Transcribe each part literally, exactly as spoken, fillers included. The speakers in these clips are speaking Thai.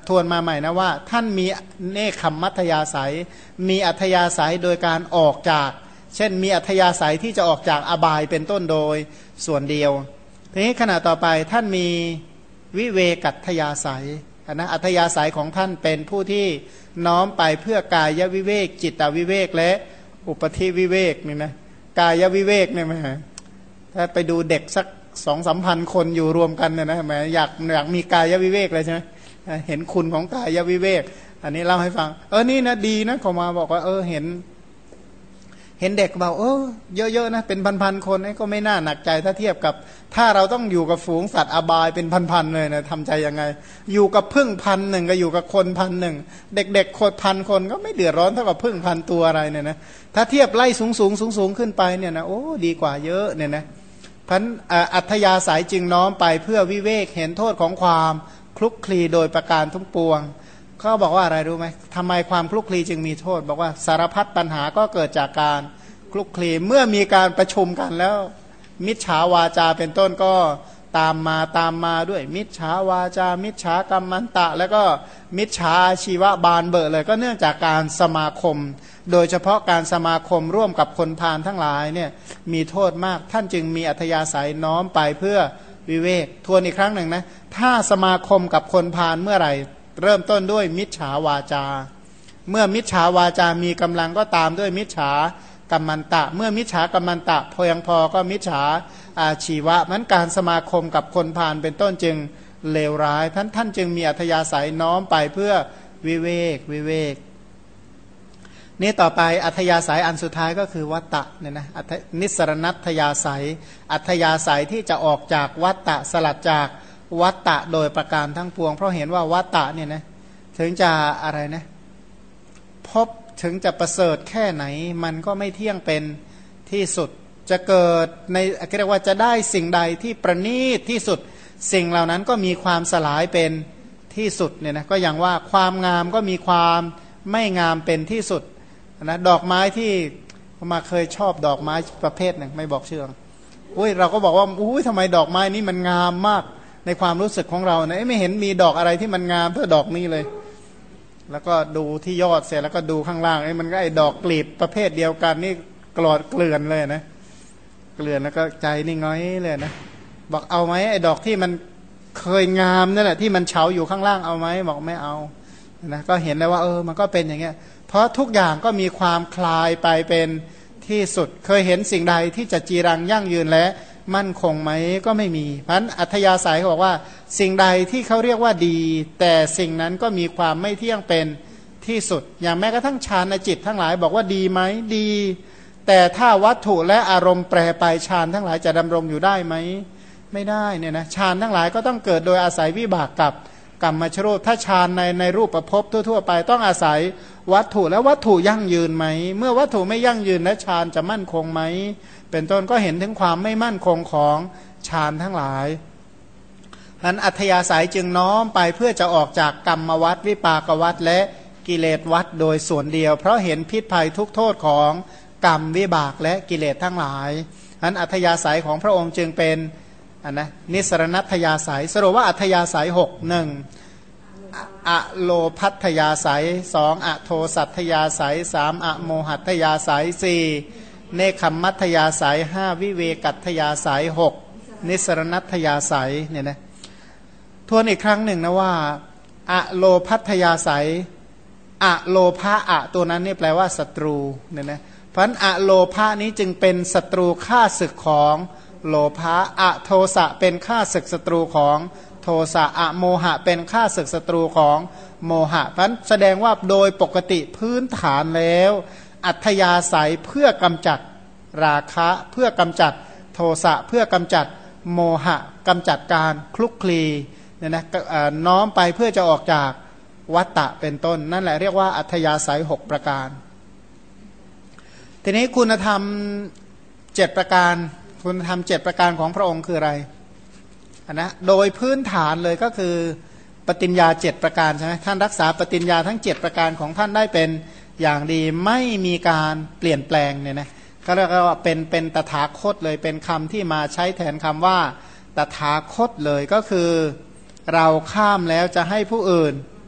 ทวนมาใหม่นะว่าท่านมีเนคขมมัธยาศัยมีอัธยาศัยโดยการออกจากเช่นมีอัธยาศัยที่จะออกจากอบายเป็นต้นโดยส่วนเดียวทีนี้ขณะต่อไปท่านมีวิเวกัตยาศัยนะอัธยาศัยของท่านเป็นผู้ที่น้อมไปเพื่อกายวิเวกจิตวิเวกและอุปธิวิเวกนี่นะกายวิเวกเนี่ยไหมถ้าไปดูเด็กสักสองสามพันคนอยู่รวมกันเนี่ยนะแหมอยากอยากมีกายวิเวกเลยใช่ไหมเห็นคุณของกายวิเวกอันนี้เล่าให้ฟังเออนี่นะดีนะเขามาบอกว่าเออเห็นเห็นเด็กบอกเออเยอะๆนะเป็นพันๆคนก็ไม่น่าหนักใจถ้าเทียบกับถ้าเราต้องอยู่กับฝูงสัตว์อบายเป็นพันๆเลยนะทำใจยังไงอยู่กับพึ่งพันหนึ่งก็อยู่กับคนพันหนึ่งเด็กๆคนพันคนก็ไม่เดือดร้อนเท่ากับพึ่งพันตัวอะไรเนี่ยนะถ้าเทียบไล่สูงสูงสูงสูงขึ้นไปเนี่ยนะโอ้ดีกว่าเยอะเนี่ยนะพันอัธยาศัยจึงน้อมไปเพื่อวิเวกเห็นโทษของความคลุกคลีโดยประการทุกปวงเขาบอกว่าอะไรรู้ไหมทำไมความคลุกคลีจึงมีโทษบอกว่าสารพัดปัญหาก็เกิดจากการคลุกคลีเมื่อมีการประชุมกันแล้วมิจฉาวาจาเป็นต้นก็ตามมาตามมาด้วยมิจฉาวาจามิจฉากรรมันตะแล้วก็มิจฉาอาชีวะบานเบอเลยก็เนื่องจากการสมาคมโดยเฉพาะการสมาคมร่วมกับคนพาลทั้งหลายเนี่ยมีโทษมากท่านจึงมีอัธยาศัยน้อมไปเพื่อวิเวกทวนอีกครั้งหนึ่งนะถ้าสมาคมกับคนพาลเมื่อไหร่เริ่มต้นด้วยมิจฉาวาจาเมื่อมิจฉาวาจามีกำลังก็ตามด้วยมิจฉากรรมันตะเมื่อมิจฉากรรมันตะพอยังพอก็มิจฉาอาชีวะมันการสมาคมกับคนพาลเป็นต้นจึงเลวร้ายท่านท่านจึงมีอัธยาศัยน้อมไปเพื่อวิเวกวิเวกนี่ต่อไปอัธยาศัยอันสุดท้ายก็คือวัตตะเนี่ยนะนิสรณัตยาศัยอัธยาศัยที่จะออกจากวัตตะสลัดจากวัตตะโดยประการทั้งปวงเพราะเห็นว่าวัตตะเนี่ยนะถึงจะอะไรนะพบถึงจะประเสริฐแค่ไหนมันก็ไม่เที่ยงเป็นที่สุดจะเกิดในเรียกว่าจะได้สิ่งใดที่ประณีตที่สุดสิ่งเหล่านั้นก็มีความสลายเป็นที่สุดเนี่ยนะก็อย่างว่าความงามก็มีความไม่งามเป็นที่สุดนะดอกไม้ที่มาเคยชอบดอกไม้ประเภทหนึ่งไม่บอกชื่ออุ้ยเราก็บอกว่าอุ้ยทำไมดอกไม้นี้มันงามมากในความรู้สึกของเรานะไม่เห็นมีดอกอะไรที่มันงามเท่าดอกนี้เลยแล้วก็ดูที่ยอดเสร็จแล้วก็ดูข้างล่างไอ้มันก็ไอ้ดอกกลีบประเภทเดียวกันนี่กลอดเกลื่อนเลยนะเกลื่อนแล้วก็ใจนี่ง้อยเลยนะบอกเอาไหมไอ้ดอกที่มันเคยงามนั่นแหละที่มันเฉาอยู่ข้างล่างเอาไหมบอกไม่เอานะก็เห็นแล้วว่าเออมันก็เป็นอย่างเงี้ยเพราะทุกอย่างก็มีความคลายไปเป็นที่สุดเคยเห็นสิ่งใดที่จะจีรังยั่งยืนและมั่นคงไหมก็ไม่มีเพราะฉะนั้นอัธยาศัยเขาบอกว่าสิ่งใดที่เขาเรียกว่าดีแต่สิ่งนั้นก็มีความไม่เที่ยงเป็นที่สุดอย่างแม้กระทั่งฌานจิตทั้งหลายบอกว่าดีไหมดีแต่ถ้าวัตถุและอารมณ์แปรไปฌานทั้งหลายจะดำรงอยู่ได้ไหมไม่ได้เนี่ยนะฌานทั้งหลายก็ต้องเกิดโดยอาศัยวิบากกับกรรมชรูปถ้าฌานในในรูปประพบทั่วๆไปต้องอาศัยวัตถุและวัตถุยั่งยืนไหมเมื่อวัตถุไม่ยั่งยืนและฌานจะมั่นคงไหมเป็นต้นก็เห็นถึงความไม่มั่นคงของฌานทั้งหลายนั้นอัธยาศัยจึงน้อมไปเพื่อจะออกจากกรรมวัฏวิปากวัฏและกิเลสวัฏโดยส่วนเดียวเพราะเห็นพิษภัยทุกโทษของกรรมวิบากและกิเลสทั้งหลายนั้นอัธยาศัยของพระองค์จึงเป็นอันนะนิสรณัตยาศัยสรุปว่าอัธยาศัยหกหนึ่งอะโลภัตยาศัยสองอะโทสัตยาศัยสามอะโมหัตยาศัยสี่เนคขมมัตยาศัยห้าวิเวกัตยาศัยหกนิสรณัตยาศัยเนี่ยนะทวนอีกครั้งหนึ่งนะว่าอะโลภัตยาศัยอะโลภะอะตัวนั้นนี่แปลว่าศัตรูเนี่ยนะเพราะฉะนั้นอะโลภะนี้จึงเป็นศัตรูฆ่าศึกของโลภะอะโทสะเป็นฆ่าศึกศัตรูของโทสะอะโมหะเป็นฆ่าศึกศัตรูของโมหะเพราะฉะนั้นแสดงว่าโดยปกติพื้นฐานแล้วอัธยาศัยเพื่อกำจัดราคะเพื่อกำจัดโทสะเพื่อกำจัดโมหะกำจัดการคลุกคลีเนี่ยนะน้อมไปเพื่อจะออกจากวัตตะเป็นต้นนั่นแหละเรียกว่าอัธยาศัยหกประการทีนี้คุณธรรมเจ็ดประการคุณธรรมเจ็ดประการของพระองค์คืออะไรนะโดยพื้นฐานเลยก็คือปฏิญญาเจ็ดประการใช่ไหมท่านรักษาปฏิญญาทั้งเจ็ดประการของท่านได้เป็นอย่างดีไม่มีการเปลี่ยนแปลงเนี่ยนะก็เรียกว่าเป็นเป็นตถาคตเลยเป็นคำที่มาใช้แทนคำว่าตถาคตเลยก็คือเราข้ามแล้วจะให้ผู้อื่น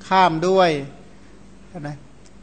ข้ามด้วยนะ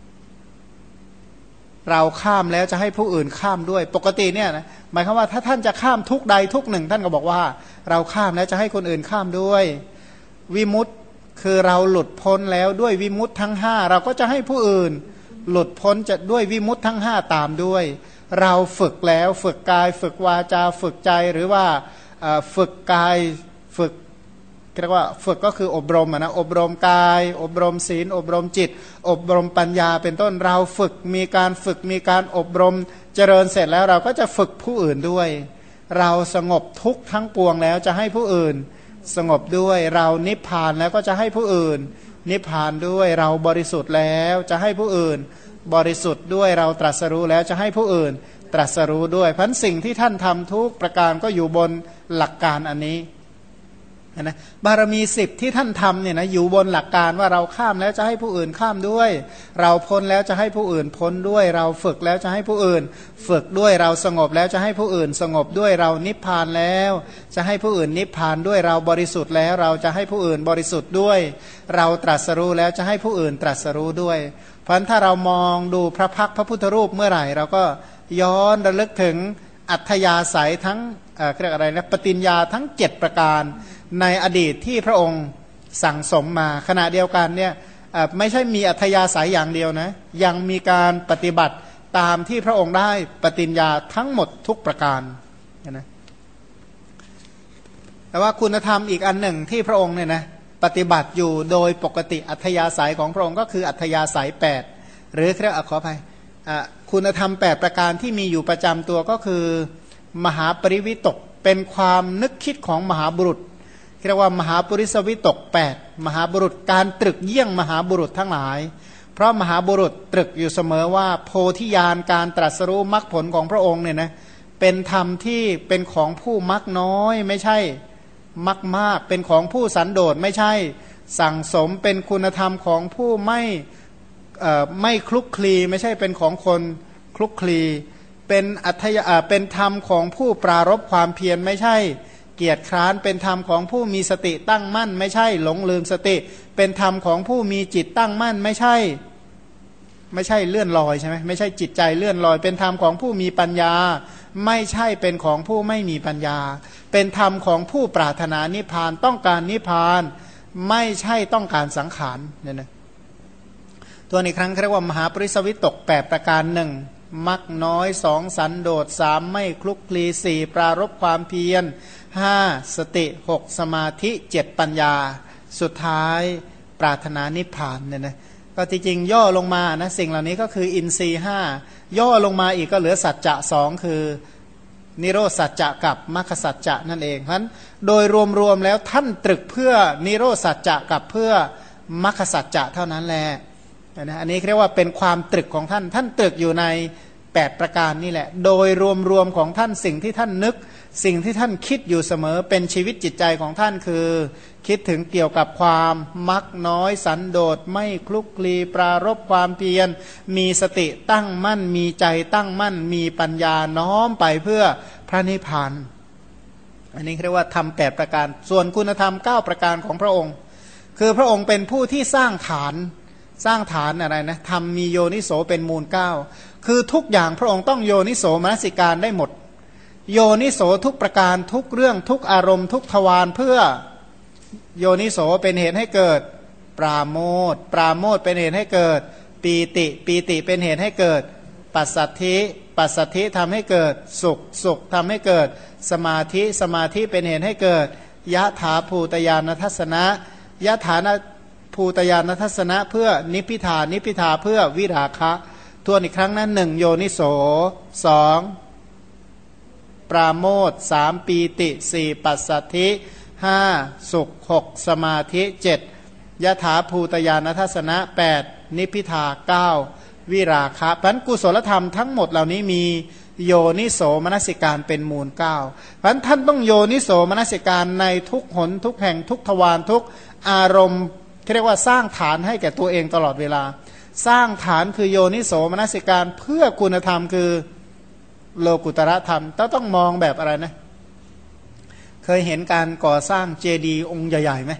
เราข้ามแล้วจะให้ผู้อื่นข้ามด้วยปกติเนี่ยนะหมายความว่าถ้าท่านจะข้ามทุกใดทุกหนึ่งท่านก็บอกว่าเราข้ามแล้วจะให้คนอื่นข้ามด้วยวิมุตติคือเราหลุดพ้นแล้วด้วยวิมุตติทั้งห้าเราก็จะให้ผู้อื่นหลุดพ้นจะด้วยวิมุตติทั้งห้าตามด้วยเราฝึกแล้วฝึกกายฝึกวาจาฝึกใจหรือว่าฝึกกายฝึกเรียกว่าฝึกก็คืออบรมนะอบรมกายอบรมศีลอบรมจิตอบรมปัญญาเป็นต้นเราฝึกมีการฝึกมีการอบรมเจริญเสร็จแล้วเราก็จะฝึกผู้อื่นด้วยเราสงบทุกข์ทั้งปวงแล้วจะให้ผู้อื่นสงบด้วยเรานิพพานแล้วก็จะให้ผู้อื่นนิพพานด้วยเราบริสุทธิ์แล้วจะให้ผู้อื่นบริสุทธิ์ด้วยเราตรัสรู้แล้วจะให้ผู้อื่นตรัสรู้ด้วยเพราะสิ่งที่ท่านทำทุกประการก็อยู่บนหลักการอันนี้นะบารมีสิบที่ท่านทำเนี่ยนะอยู่บนหลักการว่าเราข้ามแล้วจะให้ผู้อื่นข้ามด้วยเราพ้นแล้วจะให้ผู้อื่นพ้นด้วยเราฝึกแล้วจะให้ผู้อื่นฝึกด้วยเราสงบแล้วจะให้ผู้อื่นสงบด้วยเรานิพพานแล้วจะให้ผู้อื่นนิพพานด้วยเราบริสุทธิ์แล้วเราจะให้ผู้อื่นบริสุทธิ์ด้วยเราตรัสรู้แล้วจะให้ผู้อื่นตรัสรู้ด้วยเพราะฉะนั้นถ้าเรามองดูพระพักตร์พระพุทธรูปเมื่อไหร่เราก็ย้อนระลึกถึงอัธยาศัยทั้งเอ่อเรียกอะไรนะปฏิญญาทั้งเจ็ดประการในอดีตที่พระองค์สั่งสมมาขณะเดียวกันเนี่ยไม่ใช่มีอัธยาศัยอย่างเดียวนะยังมีการปฏิบัติตามที่พระองค์ได้ปฏิญญาทั้งหมดทุกประการนะแต่ว่าคุณธรรมอีกอันหนึ่งที่พระองค์เนี่ยนะปฏิบัติอยู่โดยปกติอัธยาศัยของพระองค์ก็คืออัธยาศัยแปดหรือเรียกขออภัยคุณธรรมแปดประการที่มีอยู่ประจำตัวก็คือมหาปริวิตกเป็นความนึกคิดของมหาบุรุษเรียกว่ามหาปุริสวิตกแปดมหาบุรุษการตรึกเยี่ยงมหาบุรุษทั้งหลายเพราะมหาบุรุษตรึกอยู่เสมอว่าโพธิญาณการตรัสรู้มรรคผลของพระองค์เนี่ยนะเป็นธรรมที่เป็นของผู้มักน้อยไม่ใช่มักมากเป็นของผู้สันโดษไม่ใช่สั่งสมเป็นคุณธรรมของผู้ไม่ไม่คลุกคลีไม่ใช่เป็นของคนคลุกคลีเป็นอัธยาเป็นธรรมของผู้ปรารภความเพียรไม่ใช่เกียรติคร้านเป็นธรรมของผู้มีสติตั้งมั่นไม่ใช่หลงลืมสติเป็นธรรมของผู้มีจิตตั้งมั่นไม่ใช่ไม่ใช่เลื่อนลอยใช่ไหมไม่ใช่จิตใจเลื่อนลอยเป็นธรรมของผู้มีปัญญาไม่ใช่เป็นของผู้ไม่มีปัญญาเป็นธรรมของผู้ปรารถนานิพพานต้องการนิพพานไม่ใช่ต้องการสังขารเนี่ยนะตัวนี้ครั้งเรียกว่ามหาปริสวิตกแปดประการหนึ่งมักน้อยสองสันโดษสามไม่คลุกคลีสี่ปรารภความเพียรห้าสติหกสมาธิเจ็ดปัญญาสุดท้ายปรารถนานิพพานเนี่ยนะก็จริงๆย่อลงมานะสิ่งเหล่านี้ก็คืออินทรีย์ห้าย่อลงมาอีกก็เหลือสัจจะสองคือนิโรธสัจจะกับมรรคสัจจะนั่นเองเพราะฉะนั้นโดยรวมๆแล้วท่านตรึกเพื่อนิโรธสัจจะกับเพื่อมรรคสัจจะเท่านั้นแหละนะอันนี้เรียกว่าเป็นความตรึกของท่านท่านตรึกอยู่ในแปดประการนี่แหละโดยรวมๆของท่านสิ่งที่ท่านนึกสิ่งที่ท่านคิดอยู่เสมอเป็นชีวิตจิตใจของท่านคือคิดถึงเกี่ยวกับความมักน้อยสันโดษไม่คลุกคลีปรารภความเพียรมีสติตั้งมั่นมีใจตั้งมั่นมีปัญญาน้อมไปเพื่อพระนิพพานอันนี้เรียกว่าทำแปดประการส่วนคุณธรรมเก้าประการของพระองค์คือพระองค์เป็นผู้ที่สร้างฐานสร้างฐานอะไรนะทำมีโยนิโสเป็นมูลเก้าคือทุกอย่างพระองค์ต้องโยนิโสมนสิการได้หมดโยนิโสทุกประการทุกเรื่องทุกอารมณ์ทุกทวารเพื่อโยนิโสเป็นเหตุให้เกิดปราโมทย์ปราโมทย์เป็นเหตุให้เกิดปีติปีติเป็นเหตุให้เกิดปัสสัทธิปัสสัทธิทำให้เกิดสุขสุขทำให้เกิดสมาธิสมาธิเป็นเหตุให้เกิดยะถาภูตญาณทัสสนะยะถานะภูตญาณทัสสนะเพื่อนิพพิทานิพพิทาเพื่อวิราคะทวนอีกครั้งนั้นหนึ่งโยนิโสสองปราโมทย์สามปีติสี่ปัสสัทธิห้าสุขหกสมาธิเจ็ดยถาภูตญาณทัสสนะแปดนิพพิทาเก้าวิราคะพันกุศลธรรมทั้งหมดเหล่านี้มีโยนิโสมนสิการเป็นมูลเก้าพันท่านต้องโยนิโสมนสิการในทุกหนทุกแห่งทุกทวารทุกอารมณ์ที่เรียกว่าสร้างฐานให้แก่ตัวเองตลอดเวลาสร้างฐานคือโยนิโสมนสิการเพื่อคุณธรรมคือโลกุตระธรรมต้องต้องมองแบบอะไรนะเคยเห็นการก่อสร้างเจดีย์องค์ใหญ่ๆไหมเจ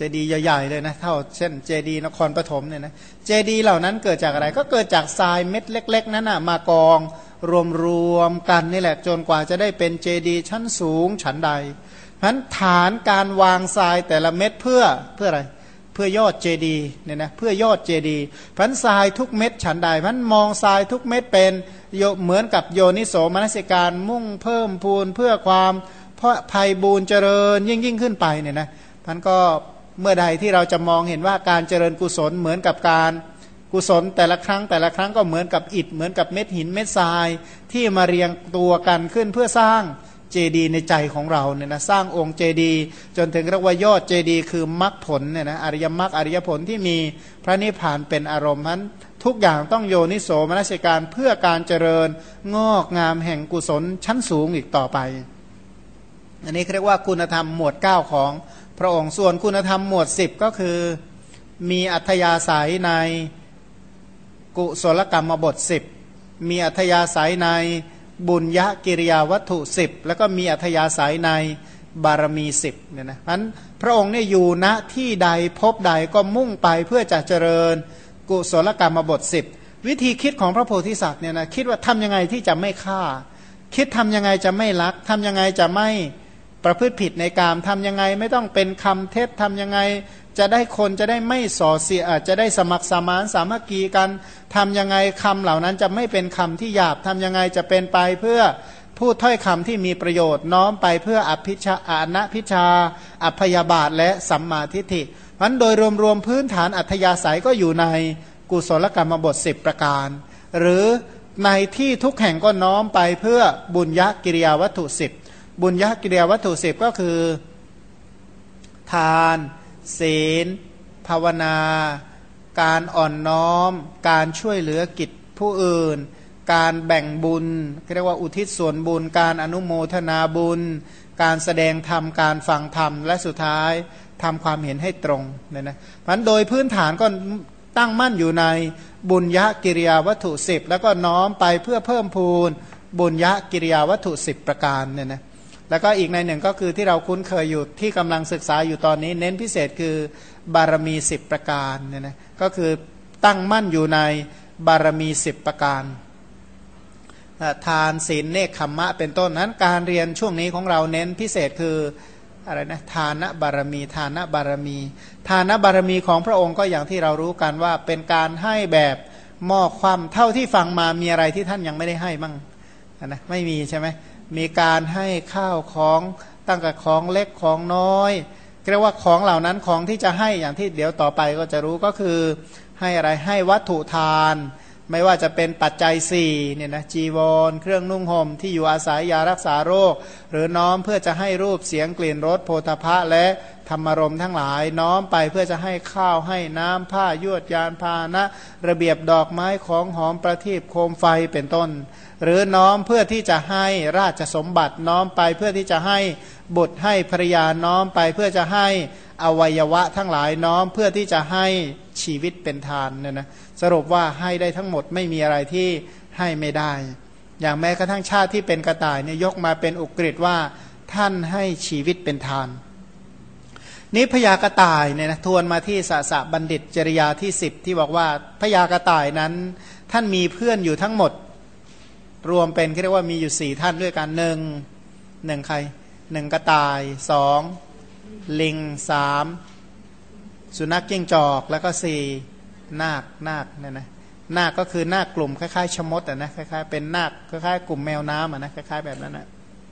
ดีย์ใหญ่ๆเลยนะเท่าเช่นเจดีย์นครปฐมเนี่ยนะเจดีย์เหล่านั้นเกิดจากอะไรก็เกิดจากทรายเม็ดเล็กๆนั้นนะมากองรวมๆกันนี่แหละจนกว่าจะได้เป็นเจดีย์ชั้นสูงชั้นใดเพราะฉะนั้นฐานการวางทรายแต่ละเม็ดเพื่อเพื่ออะไรเพื่อยอดเจดีย์เนี่ยนะเพื่อยอดเจดีย์เพราะฉะนั้นทรายทุกเม็ดฉันใดเพราะฉะนั้นมองทรายทุกเม็ดเป็นโยเหมือนกับโยนิโสมนสิการมุ่งเพิ่มพูนเพื่อความเพราะภัยบูญเจริญยิ่งยิ่งขึ้นไปเนี่ยนะท่านก็เมื่อใดที่เราจะมองเห็นว่าการเจริญกุศลเหมือนกับการกุศลแต่ละครั้งแต่ละครั้งก็เหมือนกับอิฐเหมือนกับเม็ดหินเม็ดทรายที่มาเรียงตัวกันขึ้นเพื่อสร้างเจดีย์ในใจของเราเนี่ยนะสร้างองค์เจดีย์จนถึงเรียกว่ายอดเจดีย์คือมรรคผลเนี่ยนะอริยมรรคอริยผลที่มีพระนิพพานเป็นอารมณ์นั้นทุกอย่างต้องโยนิโสมนสิการเพื่อการเจริญงอกงามแห่งกุศลชั้นสูงอีกต่อไปอันนี้เรียกว่าคุณธรรมหมวดเก้าของพระองค์ส่วนคุณธรรมหมวดสิบก็คือมีอัธยาศัยในกุศลกรรมบทสิบมีอัธยาศัยในบุญญกิริยาวัตถุสิบแล้วก็มีอัธยาศัยในบารมีสิบเนี่ยนะเพราะฉะนั้นพระองค์เนี่ยอยู่ณที่ใดพบใดก็มุ่งไปเพื่อจะเจริญกุศลกรรมบทสิบวิธีคิดของพระโพธิสัตว์เนี่ยนะคิดว่าทำยังไงที่จะไม่ฆ่าคิดทำยังไงจะไม่ลักทำยังไงจะไม่ประพฤติผิดในกามทำยังไงไม่ต้องเป็นคำเท็จทำยังไงจะได้คนจะได้ไม่ส่อเสียจะได้สมัครสมานสามัคคีกันทำยังไงคำเหล่านั้นจะไม่เป็นคำที่หยาบทำยังไงจะเป็นไปเพื่อพูดถ้อยคำที่มีประโยชน์น้อมไปเพื่ออภิชาอนัพิชาอัพยาบาทและสัมมาทิฏฐิมันโดยรวมๆพื้นฐานอัธยาศัยก็อยู่ในกุศลกรรมบทสิบประการหรือในที่ทุกแห่งก็น้อมไปเพื่อบุญญกิริยาวัตถุสิบบุญญกิริยาวัตถุสิบก็คือทานศีลภาวนาการอ่อนน้อมการช่วยเหลือกิจผู้อื่นการแบ่งบุญเรียกว่าอุทิศส่วนบุญการอนุโมทนาบุญการแสดงธรรมการฟังธรรมและสุดท้ายทำความเห็นให้ตรงเนี่ยนะเพราะฉะนั้นโดยพื้นฐานก็ตั้งมั่นอยู่ในบุญญกิริยาวัตถุสิบแล้วก็น้อมไปเพื่อเพิ่มพูนบุญญกิริยาวัตถุสิบประการเนี่ยนะแล้วก็อีกในหนึ่งก็คือที่เราคุ้นเคยอยู่ที่กำลังศึกษาอยู่ตอนนี้เน้นพิเศษคือบารมีสิบประการเนี่ยนะก็คือตั้งมั่นอยู่ในบารมีสิบประการทานศีลเนคขมมะเป็นต้นนั้นการเรียนช่วงนี้ของเราเน้นพิเศษคืออะไรนะทานบารมีทานบารมีทานบารมีของพระองค์ก็อย่างที่เรารู้กันว่าเป็นการให้แบบหม้อความเท่าที่ฟังมามีอะไรที่ท่านยังไม่ได้ให้มั่งนะไม่มีใช่ไหมมีการให้ข้าวของตั้งแต่ของเล็กของน้อยเรียกว่าของเหล่านั้นของที่จะให้อย่างที่เดี๋ยวต่อไปก็จะรู้ก็คือให้อะไรให้วัตถุทานไม่ว่าจะเป็นปัจจัยสี่เนี่ยนะจีวรเครื่องนุ่งห่มที่อยู่อาศัยยารักษาโรคหรือน้อมเพื่อจะให้รูปเสียงกลิ่นรสโผฏฐัพพะและธรรมารมณ์ทั้งหลายน้อมไปเพื่อจะให้ข้าวให้น้ำผ้ายวดยานพาหนะระเบียบดอกไม้ของหอมประทีปโคมไฟเป็นต้นหรือน้อมเพื่อที่จะให้ราชสมบัติน้อมไปเพื่อที่จะให้บุตรให้ภรรยาน้อมไปเพื่อจะให้อวัยวะทั้งหลายน้อมเพื่อที่จะให้ชีวิตเป็นทานเนี่ยนะสรุปว่าให้ได้ทั้งหมดไม่มีอะไรที่ให้ไม่ได้อย่างแม้กระทั่งชาติที่เป็นกระต่ายเนี่ยยกมาเป็นอุกฤษว่าท่านให้ชีวิตเป็นทานนี้พญากระต่ายเนี่ยนะทวนมาที่สสบัณฑิตจริยาที่สิบที่บอกว่าพญากระต่ายนั้นท่านมีเพื่อนอยู่ทั้งหมดรวมเป็นเรียกว่ามีอยู่สี่ท่านด้วยกันหนึ่งหนึ่งใครหนึ่งกระต่ายสองลิงสามสุนัขจิ้งจอกแล้วก็สี่นาคนาคเนี่ยนะนาคก็คือนาคกลุ่มคล้ายๆชมดอ่ะนะคล้ายๆเป็นนาคคล้ายๆกลุ่มแมวน้ำอ่ะนะคล้ายๆแบบนั้นนะ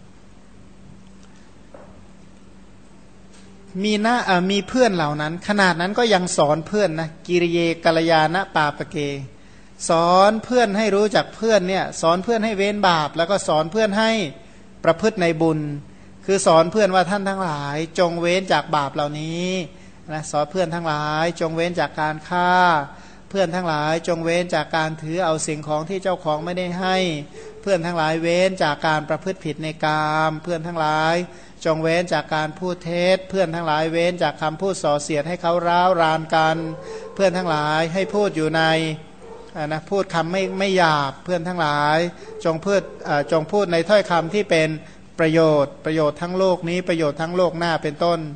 มีหน้ามีเพื่อนเหล่านั้นขนาดนั้นก็ยังสอนเพื่อนนะกิริเยกัลยาณปาปเกสอนเพื่อนให้รู้จักเพื่อนเนี่ยสอนเพื่อนให้เว้นบาปแล้วก็สอนเพื่อนให้ประพฤติในบุญคือสอนเพื่อนว่าท่านทั้งหลายจงเว้นจากบาปเหล่านี้นะสอนเพื่อนทั้งหลายจงเว้นจากการฆ่าเพื่อนทั้งหลายจงเว้นจากการถือเอาสิ่งของที่เจ้าของไม่ได้ให้เพื่อนทั้งหลายเว้นจากการประพฤติผิดในกามเพื่อนทั้งหลายจงเว้นจากการพูดเท็จเพื่อนทั้งหลายเว้นจากคำพูดส่อเสียดให้เขาร้าวรานกันเพื่อนทั้งหลายให้พูดอยู่ในนะพูดคำไม่ไม่หยาบเพื่อนทั้งหลายจงพูดจงพูดในถ้อยคำที่เป็นประโยชน์ประโยชน์ทั้งโลกนี้ประโยชน์ทั้งโลกหน้าเป็นต้น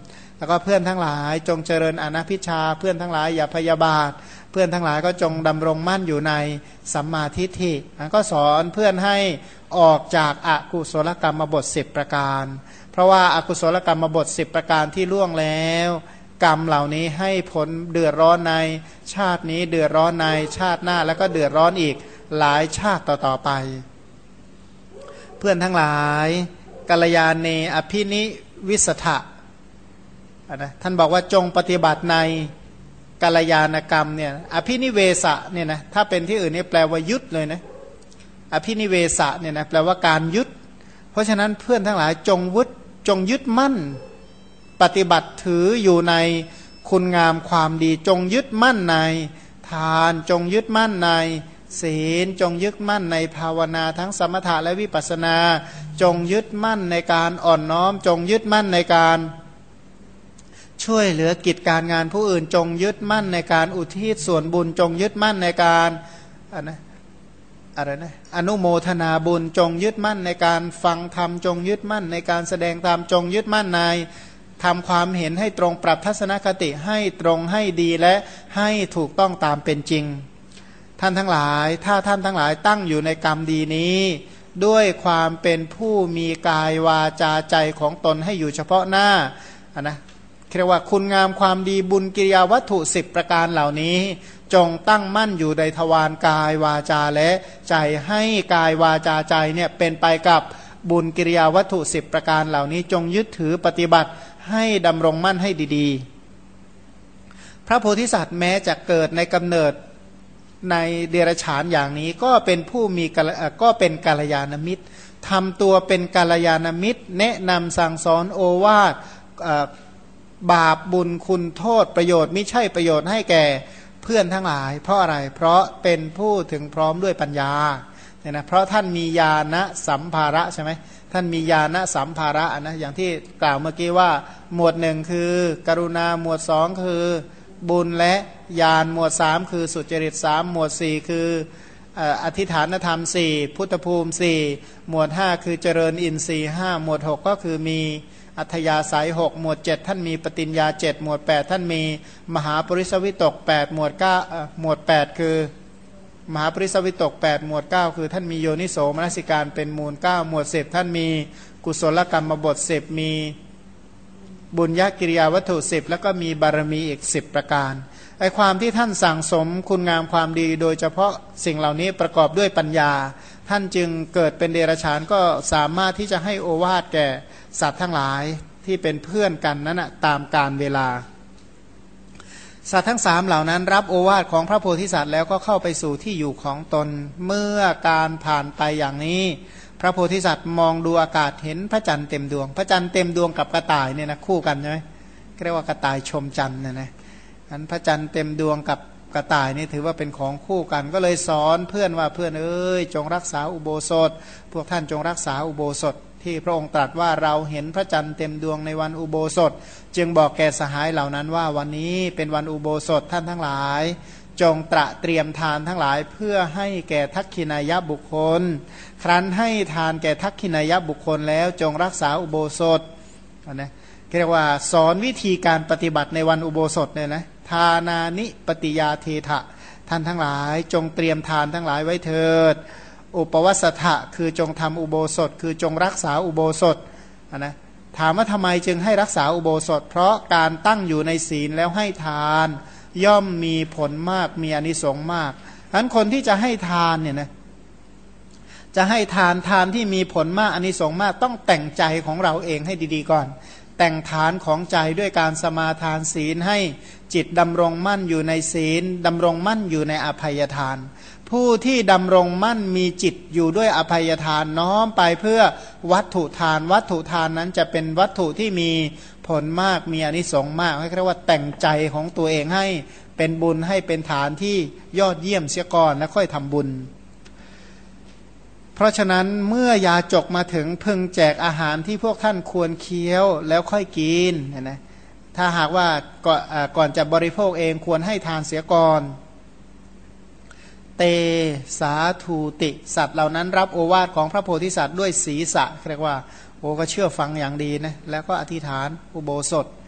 แล้วก็เพื่อนทั้งหลายจงเจริญอนัพพิชาเพื่อนทั้งหลายอย่าพยาบาทเพื่อนทั้งหลายก็จงดำรงมั่นอยู่ในสัมมาทิฏฐิก็สอนเพื่อนให้ออกจากอกุศลกรรมบทสิบประการเพราะว่าอากุศลกรรมบทสิบประการที่ล่วงแล้วกรรมเหล่านี้ให้ผลเดือดร้อนในชาตินี้เดือดร้อนในชาติหน้าแล้วก็เดือดร้อนอีกหลายชาติต่อๆไปเพื่อนทั้งหลายกัลยาเนอภินิวิสถะนะท่านบอกว่าจงปฏิบัติในกัลยาณกรรมเนี่ยอภินิเวสะเนี่ยนะถ้าเป็นที่อื่นนี่แปลว่ายุดเลยนะอภินิเวสะเนี่ยนะแปลว่าการยึดเพราะฉะนั้นเพื่อนทั้งหลายจงวุฒจงยึดมั่นปฏิบัติถืออยู่ในคุณงามความดีจงยึดมั่นในทานจงยึดมั่นในศีลจงยึดมั่นในภาวนาทั้งสมถะและวิปัสสนาจงยึดมั่นในการอ่อนน้อมจงยึดมั่นในการช่วยเหลือกิจการงานผู้อื่นจงยึดมั่นในการอุทิศส่วนบุญจงยึดมั่นในการอะไรนะอะไรนะอนุโมทนาบุญจงยึดมั่นในการฟังธรรมจงยึดมั่นในการแสดงธรรมจงยึดมั่นในทำความเห็นให้ตรงปรับทัศนคติให้ตรงให้ดีและให้ถูกต้องตามเป็นจริงท่านทั้งหลายถ้าท่านทั้งหลายตั้งอยู่ในกรรมดีนี้ด้วยความเป็นผู้มีกายวาจาใจของตนให้อยู่เฉพาะหน้าอ่ะนะเรียกว่าคุณงามความดีบุญกิริยาวัตถุสิบประการเหล่านี้จงตั้งมั่นอยู่ในทวารกายวาจาและใจให้กายวาจาใจเนี่ยเป็นไปกับบุญกิริยาวัตถุสิบประการเหล่านี้จงยึดถือปฏิบัติให้ดำรงมั่นให้ดีๆพระโพธิสัตว์แม้จะเกิดในกำเนิดในเดรัจฉานอย่างนี้ก็เป็นผู้มีก็เป็นกัลยาณมิตรทำตัวเป็นกัลยาณมิตรแนะนำสั่งสอนโอวาทบาปบุญคุณโทษประโยชน์ไม่ใช่ประโยชน์ให้แก่เพื่อนทั้งหลายเพราะอะไรเพราะเป็นผู้ถึงพร้อมด้วยปัญญาเนี่ยนะเพราะท่านมีญาณสัมภาระใช่ไหมท่านมีญาณสัมภาระนะอย่างที่กล่าวเมื่อกี้ว่าหมวดหนึ่งคือกรุณาหมวดสองคือบุญและญาณหมวดสามคือสุจริตสามหมวดสี่คืออธิฐานธรรมสี่พุทธภูมิสี่หมวดห้าคือเจริญอินทรีย์ห้าหมวดหกก็คือมีอัธยาศัยหกหมวดเจ็ดท่านมีปฏิญญาเจ็ดหมวดแปดท่านมีมหาปริสวิตกแปดหมวดเก้าหมวดแปดคือมหาปริสวิตกแปดหมวดเก้าคือท่านมีโยนิโสมนสิการเป็นมูลเก้าหมวดสิบท่านมีกุศลกรรมบทสิบมีบุญญกิริยาวัตถุสิบแล้วก็มีบารมีอีกสิบประการไอความที่ท่านสั่งสมคุณงามความดีโดยเฉพาะสิ่งเหล่านี้ประกอบด้วยปัญญาท่านจึงเกิดเป็นเดรัจฉานก็สามารถที่จะให้โอวาทแก่สัตว์ทั้งหลายที่เป็นเพื่อนกันนั้นนะตามกาลเวลาสัตว์ทั้งสามเหล่านั้นรับโอวาทของพระโพธิสัตว์แล้วก็เข้าไปสู่ที่อยู่ของตนเมื่อการผ่านไปอย่างนี้พระโพธิสัตว์มองดูอากาศเห็นพระจันทร์เต็มดวงพระจันทร์เต็มดวงกับกระต่ายเนี่ยนะคู่กันใช่ไหมเรียกว่ากระต่ายชมจันทร์นะนะนั้นพระจันทร์เต็มดวงกับกระต่ายนี่ถือว่าเป็นของคู่กันก็เลยสอนเพื่อนว่าเพื่อนเอ้ยจงรักษาอุโบสถพวกท่านจงรักษาอุโบสถที่พระองค์ตรัสว่าเราเห็นพระจันทร์เต็มดวงในวันอุโบสถจึงบอกแก่สหายเหล่านั้นว่าวันนี้เป็นวันอุโบสถท่านทั้งหลายจงตระเตรียมทานทั้งหลายเพื่อให้แก่ทักขินายบุคคลครั้นให้ทานแก่ทักขินายบุคคลแล้วจงรักษาอุโบสถนะเรียกว่าสอนวิธีการปฏิบัติในวันอุโบสถเนี่ยนะทานานิปติยาเทถะท่านทั้งหลายจงเตรียมทานทั้งหลายไว้เถิดอุปวัสถะคือจงทำอุโบสถคือจงรักษาอุโบสถนะถามว่าทำไมจึงให้รักษาอุโบสถเพราะการตั้งอยู่ในศีลแล้วให้ทานย่อมมีผลมากมีอานิสงส์มากฉะนั้นคนที่จะให้ทานเนี่ยนะจะให้ทานทานที่มีผลมากอานิสงส์มากต้องแต่งใจของเราเองให้ดีๆก่อนแต่งฐานของใจด้วยการสมาทานศีลให้จิตดำรงมั่นอยู่ในศีลดำรงมั่นอยู่ในอภัยทานผู้ที่ดำรงมั่นมีจิตอยู่ด้วยอภัยทานน้อมไปเพื่อวัตถุทานวัตถุทานนั้นจะเป็นวัตถุที่มีผลมากมีอานิสงส์มากเรียกว่าแต่งใจของตัวเองให้เป็นบุญให้เป็นฐานที่ยอดเยี่ยมเสียก่อนแล้วค่อยทำบุญเพราะฉะนั้นเมื่อยาจกมาถึงพึงแจกอาหารที่พวกท่านควรเคี้ยวแล้วค่อยกินนะถ้าหากว่าก่อนจะบริโภคเองควรให้ทานเสียก่อนเตสาทูติสัตว์เหล่านั้นรับโอวาทของพระโพธิสัตว์ด้วยศีรษะเรียกว่าโอก็เชื่อฟังอย่างดีนะแล้วก็อธิษฐานอุโบสถ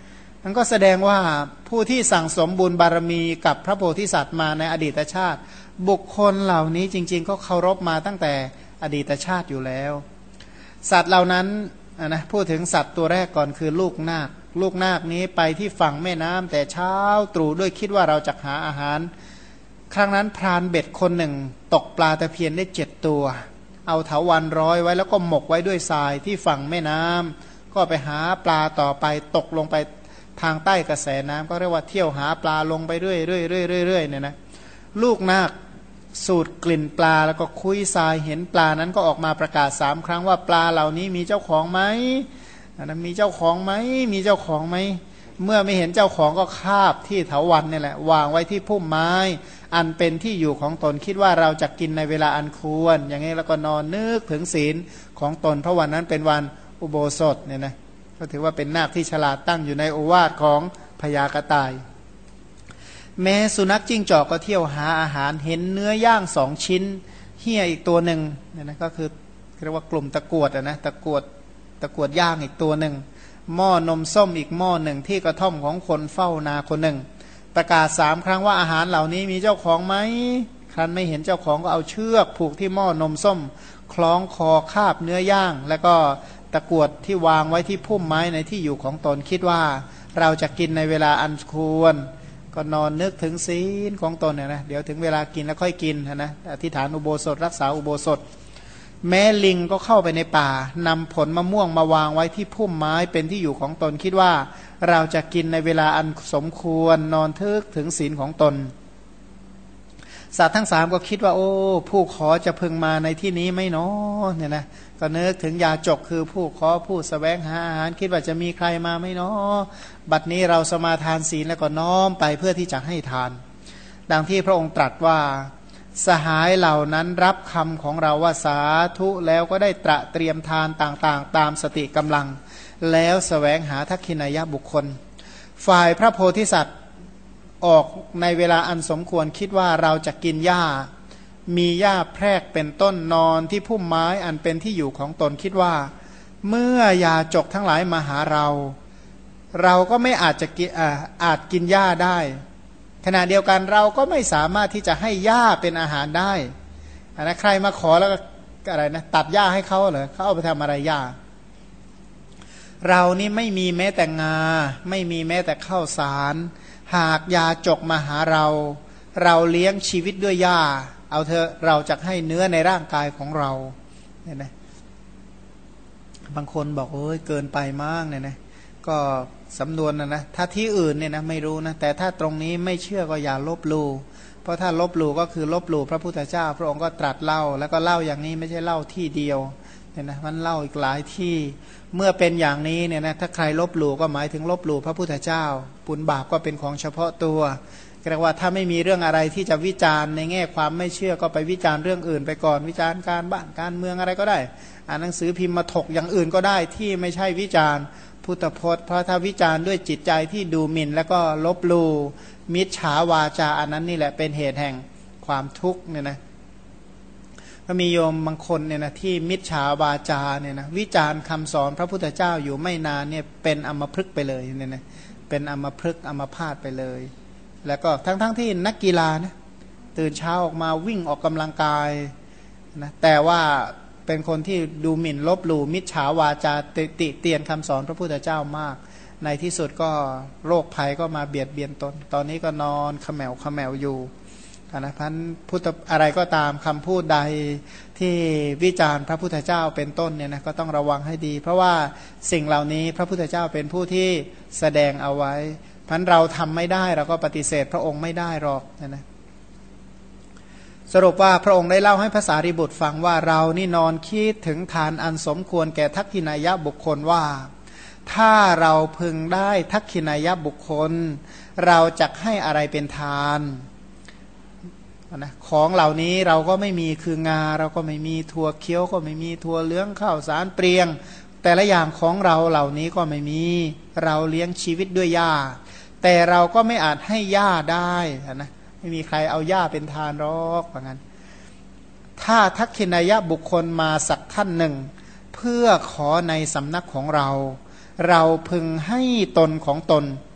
นั่นก็แสดงว่าผู้ที่สั่งสมบุญบารมีกับพระโพธิสัตว์มาในอดีตชาติบุคคลเหล่านี้จริงๆก็เคารพมาตั้งแต่อดีตชาติอยู่แล้วสัตว์เหล่านั้นนะพูดถึงสัตว์ตัวแรกก่อนคือลูกนาคลูกนาคนี้ไปที่ฝั่งแม่น้ำแต่เช้าตรู่ด้วยคิดว่าเราจะหาอาหารครั้งนั้นพรานเบ็ดคนหนึ่งตกปลาตะเพียนได้เจ็ดตัวเอาเถาวัลย์ร้อยไว้แล้วก็หมกไว้ด้วยทรายที่ฝั่งแม่น้ำก็ไปหาปลาต่อไปตกลงไปทางใต้กระแสน้ำก็เรียกว่าเที่ยวหาปลาลงไปเรื่อยเรื่อยเรื่อยเรื่อยเนี่ยนะลูกนาคสูดกลิ่นปลาแล้วก็คุยทรายเห็นปลานั้นก็ออกมาประกาศสามครั้งว่าปลาเหล่านี้มีเจ้าของไหมนะมีเจ้าของไหมมีเจ้าของไหมเมื่อไม่เห็นเจ้าของก็คาบที่เถาวัลย์นี่แหละวางไว้ที่พุ่มไม้อันเป็นที่อยู่ของตนคิดว่าเราจะกินในเวลาอันควรอย่างนี้แล้วก็นอนนึกถึงศีลของตนเพราะวันนั้นเป็นวันอุโบสถเนี่ยนะก็ถือว่าเป็นนาคที่ฉลาดตั้งอยู่ในโอวาทของพญากระต่ายแม้สุนัขจิ้งจอกก็เที่ยวหาอาหารเห็นเนื้อย่างสองชิ้นเหี้ยอีกตัวหนึ่งเนี่ยนะก็คือเรียกว่ากลุ่มตะกรวดนะตะกรวดตะกรวดย่างอีกตัวหนึ่งหม้อนมส้มอีกหม้อหนึ่งที่กระท่อมของคนเฝ้านาคนหนึ่งประกาศสามครั้งว่าอาหารเหล่านี้มีเจ้าของไหมครั้นไม่เห็นเจ้าของก็เอาเชือกผูกที่หม้อนมส้มคล้องคอคาบเนื้อย่างแล้วก็ตะกรวดที่วางไว้ที่พุ่มไม้ในที่อยู่ของตนคิดว่าเราจะกินในเวลาอันควรก็นอนนึกถึงศีลของตนเนี่ยนะเดี๋ยวถึงเวลากินแล้วค่อยกินนะอธิษฐานอุโบสถรักษาอุโบสถแม้ลิงก็เข้าไปในป่านำผลมะม่วงมาวางไว้ที่พุ่มไม้เป็นที่อยู่ของตนคิดว่าเราจะกินในเวลาอันสมควรนอนทึกถึงศีลของตนสัตว์ทั้งสามก็คิดว่าโอ้ผู้ขอจะพึงมาในที่นี้ไม่น้อเนี่ยนะก็นึกถึงยาจกคือผู้ขอผู้แสวงหาอาหารคิดว่าจะมีใครมาไม่น้อบัดนี้เราสมาทานศีลแล้วก็น้อมไปเพื่อที่จะให้ทานดังที่พระองค์ตรัสว่าสหายเหล่านั้นรับคำของเราว่าสาธุแล้วก็ได้ตระเตรียมทานต่างๆตามสติกำลังแล้วแสวงหาทักขินายบุคคลฝ่ายพระโพธิสัตว์ออกในเวลาอันสมควรคิดว่าเราจะกินหญ้ามีหญ้าแพรกเป็นต้นนอนที่พุ่มไม้อันเป็นที่อยู่ของตนคิดว่าเมื่อยาจกทั้งหลายมาหาเราเราก็ไม่อาจจะกินอ่าอาจกินหญ้าได้ขณะเดียวกันเราก็ไม่สามารถที่จะให้หญ้าเป็นอาหารได้นะใครมาขอแล้วก็อะไรนะตัดหญ้าให้เขาเหรอเขาเอาไปทำอะไรหญ้าเรานี่ไม่มีแม้แต่งาไม่มีแม้แต่ข้าวสารหากยาจกมาหาเราเราเลี้ยงชีวิตด้วยหญ้าเอาเถอะเราจะให้เนื้อในร่างกายของเราเนี่ยนะบางคนบอกโอ้ยเกินไปมากเนี่ยนะก็สำนวนนะนะถ้าที่อื่นเนี่ยนะไม่รู้นะแต่ถ้าตรงนี้ไม่เชื่อก็อย่าลบหลู่เพราะถ้าลบหลู่ก็คือลบหลู่พระพุทธเจ้าพระองค์ก็ตรัสเล่าแล้วก็เล่าอย่างนี้ไม่ใช่เล่าที่เดียวเนี่ยนะมันเล่าอีกหลายที่เมื่อเป็นอย่างนี้เนี่ยนะถ้าใครลบหลู่ก็หมายถึงลบหลู่พระพุทธเจ้าบุญบาปก็เป็นของเฉพาะตัวเรียกว่าถ้าไม่มีเรื่องอะไรที่จะวิจารณ์ในแง่ความไม่เชื่อก็ไปวิจารณ์เรื่องอื่นไปก่อนวิจารณ์การบ้านการเมืองอะไรก็ได้อ่านหนังสือพิมพ์มาถกอย่างอื่นก็ได้ที่ไม่ใช่วิจารณ์พุทธพจน์เพราะถ้าวิจารณ์ด้วยจิตใจที่ดูหมิ่นแล้วก็ลบหลู่มิจฉาวาจาอันนั้นนี่แหละเป็นเหตุแห่งความทุกข์เนี่ยนะก็มีโยมบางคนเนี่ยนะที่มิจฉาวาจาเนี่ยนะวิจารณ์คำสอนพระพุทธเจ้าอยู่ไม่นานเนี่ยเป็นอัมพฤกษ์ไปเลยเนี่ยนะเป็นอัมพฤกษ์อัมพาตไปเลยแล้วก็ทั้งๆ ท, ที่นักกีฬานะตื่นเช้าออกมาวิ่งออกกำลังกายนะแต่ว่าเป็นคนที่ดูหมิ่นลบหลู่มิจฉาวาจาติเตียนคำสอนพระพุทธเจ้ามากในที่สุดก็โรคภัยก็มาเบียดเบียนตนตอนนี้ก็นอนขมแมวขมแมวอยู่นะพันพุทธอะไรก็ตามคำพูดใดที่วิจารณ์พระพุทธเจ้าเป็นต้นเนี่ยนะก็ต้องระวังให้ดีเพราะว่าสิ่งเหล่านี้พระพุทธเจ้าเป็นผู้ที่แสดงเอาไว้พันเราทำไม่ได้เราก็ปฏิเสธพระองค์ไม่ได้หรอกนะนะสรุปว่าพระองค์ได้เล่าให้ภาษาริบุตรฟังว่าเรานี่นอนคิดถึงทานอันสมควรแก่ทักขินายบุคคลว่าถ้าเราพึงได้ทักขินายบุคคลเราจะให้อะไรเป็นทานนะของเหล่านี้เราก็ไม่มีคืองาเราก็ไม่มีถั่วเคี้ยวก็ไม่มีถั่วเหลืองข้าวสารเปรียงแต่ละอย่างของเราเหล่านี้ก็ไม่มีเราเลี้ยงชีวิตด้วยหญ้าแต่เราก็ไม่อาจให้หญ้าได้นะไม่มีใครเอาหญ้าเป็นทานหรอกว่างั้นถ้าทักขินายบุคคลมาสักท่านหนึ่งเพื่อขอในสำนักของเราเราพึงให้ตนของตน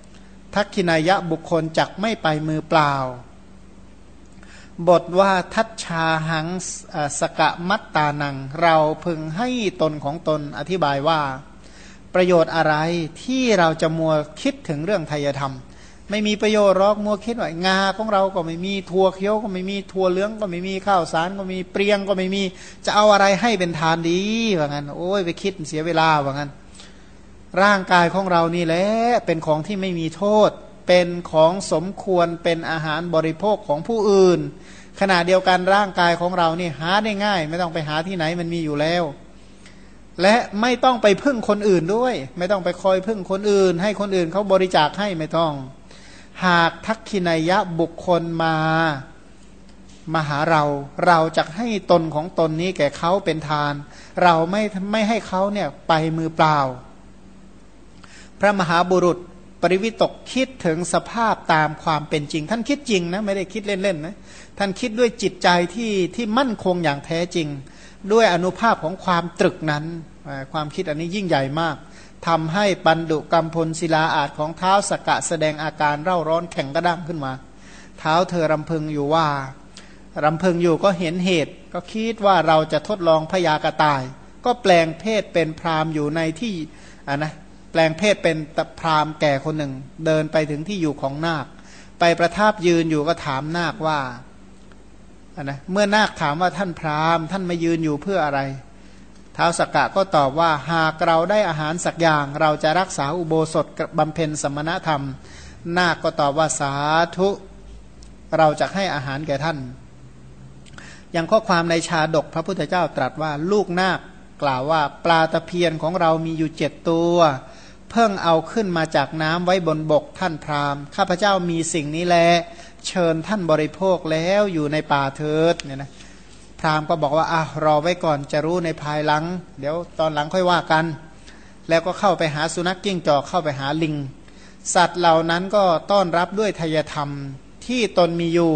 ทักขินายะบุคคลจักไม่ไปมือเปล่าบทว่าทัชชาหังสกะมัตตานังเราพึงให้ตนของตนอธิบายว่าประโยชน์อะไรที่เราจะมัวคิดถึงเรื่องไทยธรรมไม่มีประโยชน์หรอกมัวคิดว่างาของเราก็ไม่มีถั่วเขียวก็ไม่มีถั่วเหลืองก็ไม่มีข้าวสารก็มีเปรียงก็ไม่มีจะเอาอะไรให้เป็นทานดีว่างั้นโอ้ยไปคิดเสียเวลาว่างั้นร่างกายของเรานี่แหละเป็นของที่ไม่มีโทษเป็นของสมควรเป็นอาหารบริโภคของผู้อื่นขณะเดียวกันร่างกายของเรานี่หาได้ง่ายไม่ต้องไปหาที่ไหนมันมีอยู่แล้วและไม่ต้องไปพึ่งคนอื่นด้วยไม่ต้องไปคอยพึ่งคนอื่นให้คนอื่นเขาบริจาคให้ไม่ต้องหากทักขินายะบุคคลมามาหาเราเราจะให้ตนของตนนี้แก่เขาเป็นทานเราไม่ไม่ให้เขาเนี่ยไปมือเปล่าพระมหาบุรุษปริวิตกคิดถึงสภาพตามความเป็นจริงท่านคิดจริงนะไม่ได้คิดเล่นๆนะท่านคิดด้วยจิตใจที่ที่มั่นคงอย่างแท้จริงด้วยอนุภาพของความตรึกนั้นความคิดอันนี้ยิ่งใหญ่มากทำให้ปันดุกัมพลศิลาอาจของเท้าสกกะแสดงอาการเร่าร้อนแข็งกระด้างขึ้นมาเท้าเธอรำพึงอยู่ว่ารำพึงอยู่ก็เห็นเหตุก็คิดว่าเราจะทดลองพยากระต่ายก็แปลงเพศเป็นพราหมณ์อยู่ในที่อ่ะนะแปลงเพศเป็นพราหมณ์แก่คนหนึ่งเดินไปถึงที่อยู่ของนาคไปประทับยืนอยู่ก็ถามนาคว่าอ่ะนะเมื่อนาคถามว่าท่านพราหมณ์ท่านมายืนอยู่เพื่ออะไรท้าวสักกะก็ตอบว่าหากเราได้อาหารสักอย่างเราจะรักษาอุโบสถบำเพ็ญสมณธรรมนาคก็ตอบว่าสาธุเราจะให้อาหารแก่ท่านอย่างข้อความในชาดกพระพุทธเจ้าตรัสว่าลูกนาคกล่าวว่าปลาตะเพียนของเรามีอยู่เจ็ดตัวเพิ่งเอาขึ้นมาจากน้ำไว้บนบกท่านพราหมณ์ข้าพเจ้ามีสิ่งนี้แลเชิญท่านบริโภคแล้วอยู่ในป่าเถิดเนี่ยนะพราหมณ์ก็บอกว่าอ่ะรอไว้ก่อนจะรู้ในภายหลังเดี๋ยวตอนหลังค่อยว่ากันแล้วก็เข้าไปหาสุนัขกิ้งจอกเข้าไปหาลิงสัตว์เหล่านั้นก็ต้อนรับด้วยทายธรรมที่ตนมีอยู่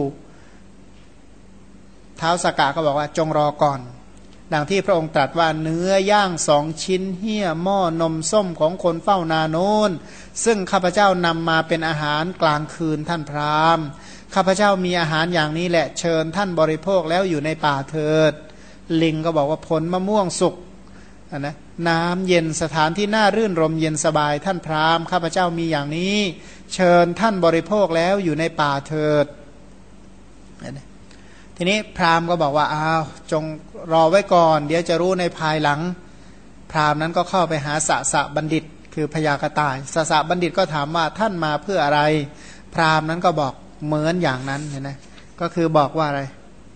ท้าวสักกะก็บอกว่าจงรอก่อนดังที่พระองค์ตรัสว่าเนื้อย่างสองชิ้นเหี้ยหม้อนมส้มของคนเฝ้านาโน้นซึ่งข้าพเจ้านำมาเป็นอาหารกลางคืนท่านพราหมณ์ข้าพเจ้ามีอาหารอย่างนี้แหละเชิญท่านบริโภคแล้วอยู่ในป่าเถิดลิงก็บอกว่าผลมะม่วงสุกนะน้ำเย็นสถานที่น่ารื่นรมเย็นสบายท่านพราหมณ์ข้าพเจ้ามีอย่างนี้เชิญท่านบริโภคแล้วอยู่ในป่าเถิดทีนี้พราหมณ์ก็บอกว่าอ้าวจงรอไว้ก่อนเดี๋ยวจะรู้ในภายหลังพราหมณ์นั้นก็เข้าไปหาสสะบัณฑิตคือพยากระต่ายสสะบัณฑิตก็ถามว่าท่านมาเพื่ออะไรพราหมณ์นั้นก็บอกเหมือนอย่างนั้นเห็นไหมก็คือบอกว่าอะไร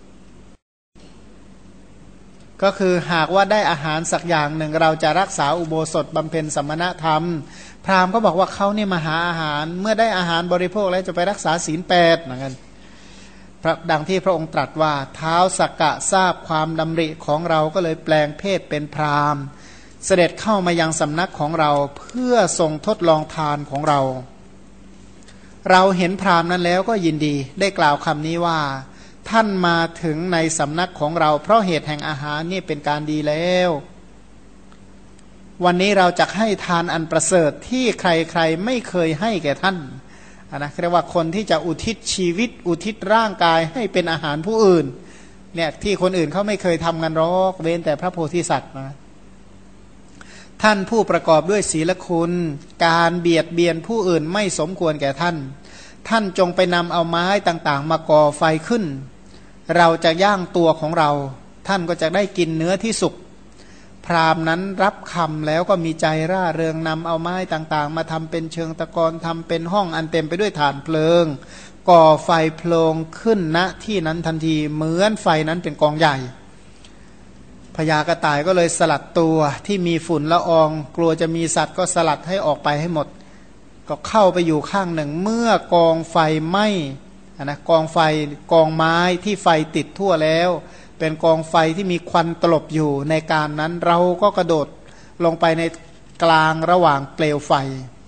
ก็คือหากว่าได้อาหารสักอย่างหนึ่งเราจะรักษาอุโบสถบำเพ็ญสมณธรรมพราหมณ์ก็บอกว่าเขาเนี่ยมาหาอาหารเมื่อได้อาหารบริโภคแล้วจะไปรักษาศีลแปดเหมือนกันดังที่พระองค์ตรัสว่าท้าวสักกะทราบความดำริของเราก็เลยแปลงเพศเป็นพราหมณ์เสด็จเข้ามายังสำนักของเราเพื่อทรงทดลองทานของเราเราเห็นพราหมณ์นั้นแล้วก็ยินดีได้กล่าวคำนี้ว่าท่านมาถึงในสำนักของเราเพราะเหตุแห่งอาหารนี่เป็นการดีแล้ววันนี้เราจะให้ทานอันประเสริฐที่ใครๆไม่เคยให้แก่ท่านนะเรียกว่าคนที่จะอุทิศชีวิตอุทิศร่างกายให้เป็นอาหารผู้อื่นเนี่ยที่คนอื่นเขาไม่เคยทำกันหรอกเว้นแต่พระโพธิสัตว์นะท่านผู้ประกอบด้วยศีลคุณการเบียดเบียนผู้อื่นไม่สมควรแก่ท่านท่านจงไปนำเอาไม้ต่างๆมาก่อไฟขึ้นเราจะย่างตัวของเราท่านก็จะได้กินเนื้อที่สุกพราหมณ์นั้นรับคำแล้วก็มีใจร่าเริงนำเอาไม้ต่างๆมาทำเป็นเชิงตะกอนทำเป็นห้องอันเต็มไปด้วยถ่านเพลิงก่อไฟโพลงขึ้นณที่นั้นทันทีเหมือนไฟนั้นเป็นกองใหญ่พญากระต่ายก็เลยสลัดตัวที่มีฝุ่นละอองกลัวจะมีสัตว์ก็สลัดให้ออกไปให้หมดก็เข้าไปอยู่ข้างหนึ่งเมื่อกองไฟไหม้นะกองไฟกองไม้ที่ไฟติดทั่วแล้วเป็นกองไฟที่มีควันตลบอยู่ในการนั้นเราก็กระโดดลงไปในกลางระหว่างเปลวไฟ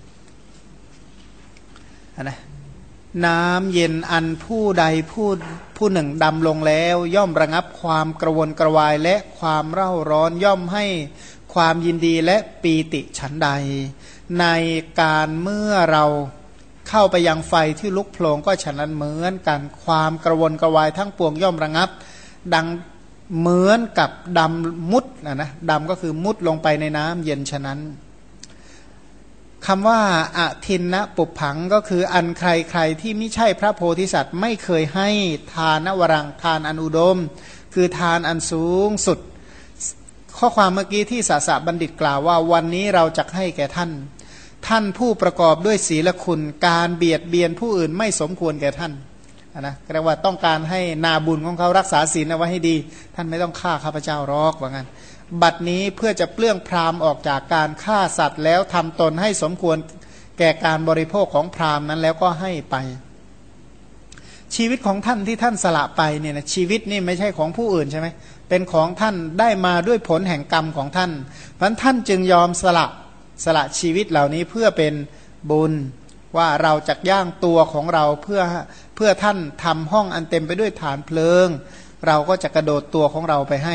นะน้ำเย็นอันผู้ใดผู้ผู้หนึ่งดำลงแล้วย่อมระงับความกระวนกระวายและความเร่าร้อนย่อมให้ความยินดีและปีติฉันใดในการเมื่อเราเข้าไปยังไฟที่ลุกโผล่ก็ฉะนั้นเหมือนกันความกระวนกระวายทั้งปวงย่อมระงับดังเหมือนกับดำมุดนะนะดำก็คือมุดลงไปในน้ำเย็นฉะนั้นคำว่าอทินนะปุผังก็คืออันใครใครที่ไม่ใช่พระโพธิสัตว์ไม่เคยให้ทานวรังทานอันอุดมคือทานอันสูงสุดข้อความเมื่อกี้ที่สสบัณฑิตกล่าวว่าวันนี้เราจะให้แก่ท่านท่านผู้ประกอบด้วยศีลคุณการเบียดเบียนผู้อื่นไม่สมควรแก่ท่านนะเรียกว่าต้องการให้นาบุญของเขารักษาศีลเอาไว้ให้ดีท่านไม่ต้องฆ่าข้าพเจ้าหรอกว่างั้นบัดนี้เพื่อจะเปลื้องพราหมณ์ออกจากการฆ่าสัตว์แล้วทำตนให้สมควรแก่การบริโภคของพราหมณ์นั้นแล้วก็ให้ไปชีวิตของท่านที่ท่านสละไปเนี่ยนะชีวิตนี่ไม่ใช่ของผู้อื่นใช่ไหมเป็นของท่านได้มาด้วยผลแห่งกรรมของท่านเพราะท่านจึงยอมสละสละชีวิตเหล่านี้เพื่อเป็นบุญว่าเราจะย่างตัวของเราเพื่อเพื่อท่านทำห้องอันเต็มไปด้วยฐานเพลิงเราก็จะกระโดดตัวของเราไปให้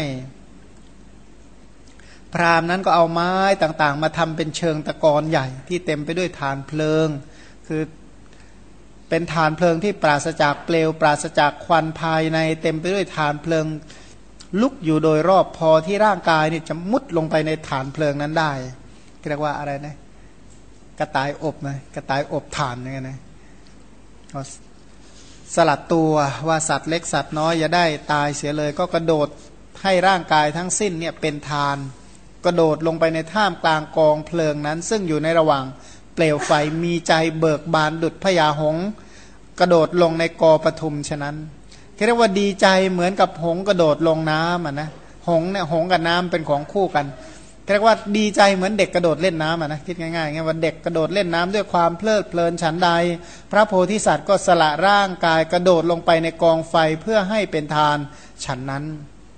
พราหมณ์นั้นก็เอาไม้ต่างๆมาทำเป็นเชิงตะกอนใหญ่ที่เต็มไปด้วยฐานเพลิงคือเป็นฐานเพลิงที่ปราศจากเปลวปราศจากควันภายในเต็มไปด้วยฐานเพลิงลุกอยู่โดยรอบพอที่ร่างกายนี่จะมุดลงไปในฐานเพลิงนั้นได้เรียกว่าอะไรนะกระต่ายอบนะกระต่ายอบฐานอย่างเงี้ยนะสลัดตัวว่าสัตว์เล็กสัตว์น้อยอย่าได้ตายเสียเลยก็กระโดดให้ร่างกายทั้งสิ้นเนี่ยเป็นทานกระโดดลงไปในท่ามกลางกองเพลิงนั้นซึ่งอยู่ในระหว่างเปลวไฟมีใจเบิกบานดุจพญาหงส์กระโดดลงในกอปทุมฉะนั้นเรียกว่าดีใจเหมือนกับหงส์กระโดดลงน้ำอ่ะนะหงส์เนี่ยหงส์กับน้ำเป็นของคู่กันเรียกว่าดีใจเหมือนเด็กกระโดดเล่นน้ำอ่ะนะคิดง่ายๆไงว่าเด็กกระโดดเล่นน้ำด้วยความเพลิดเพลินฉันใดพระโพธิสัตว์ก็สละร่างกายกระโดดลงไปในกองไฟเพื่อให้เป็นทานฉันนั้น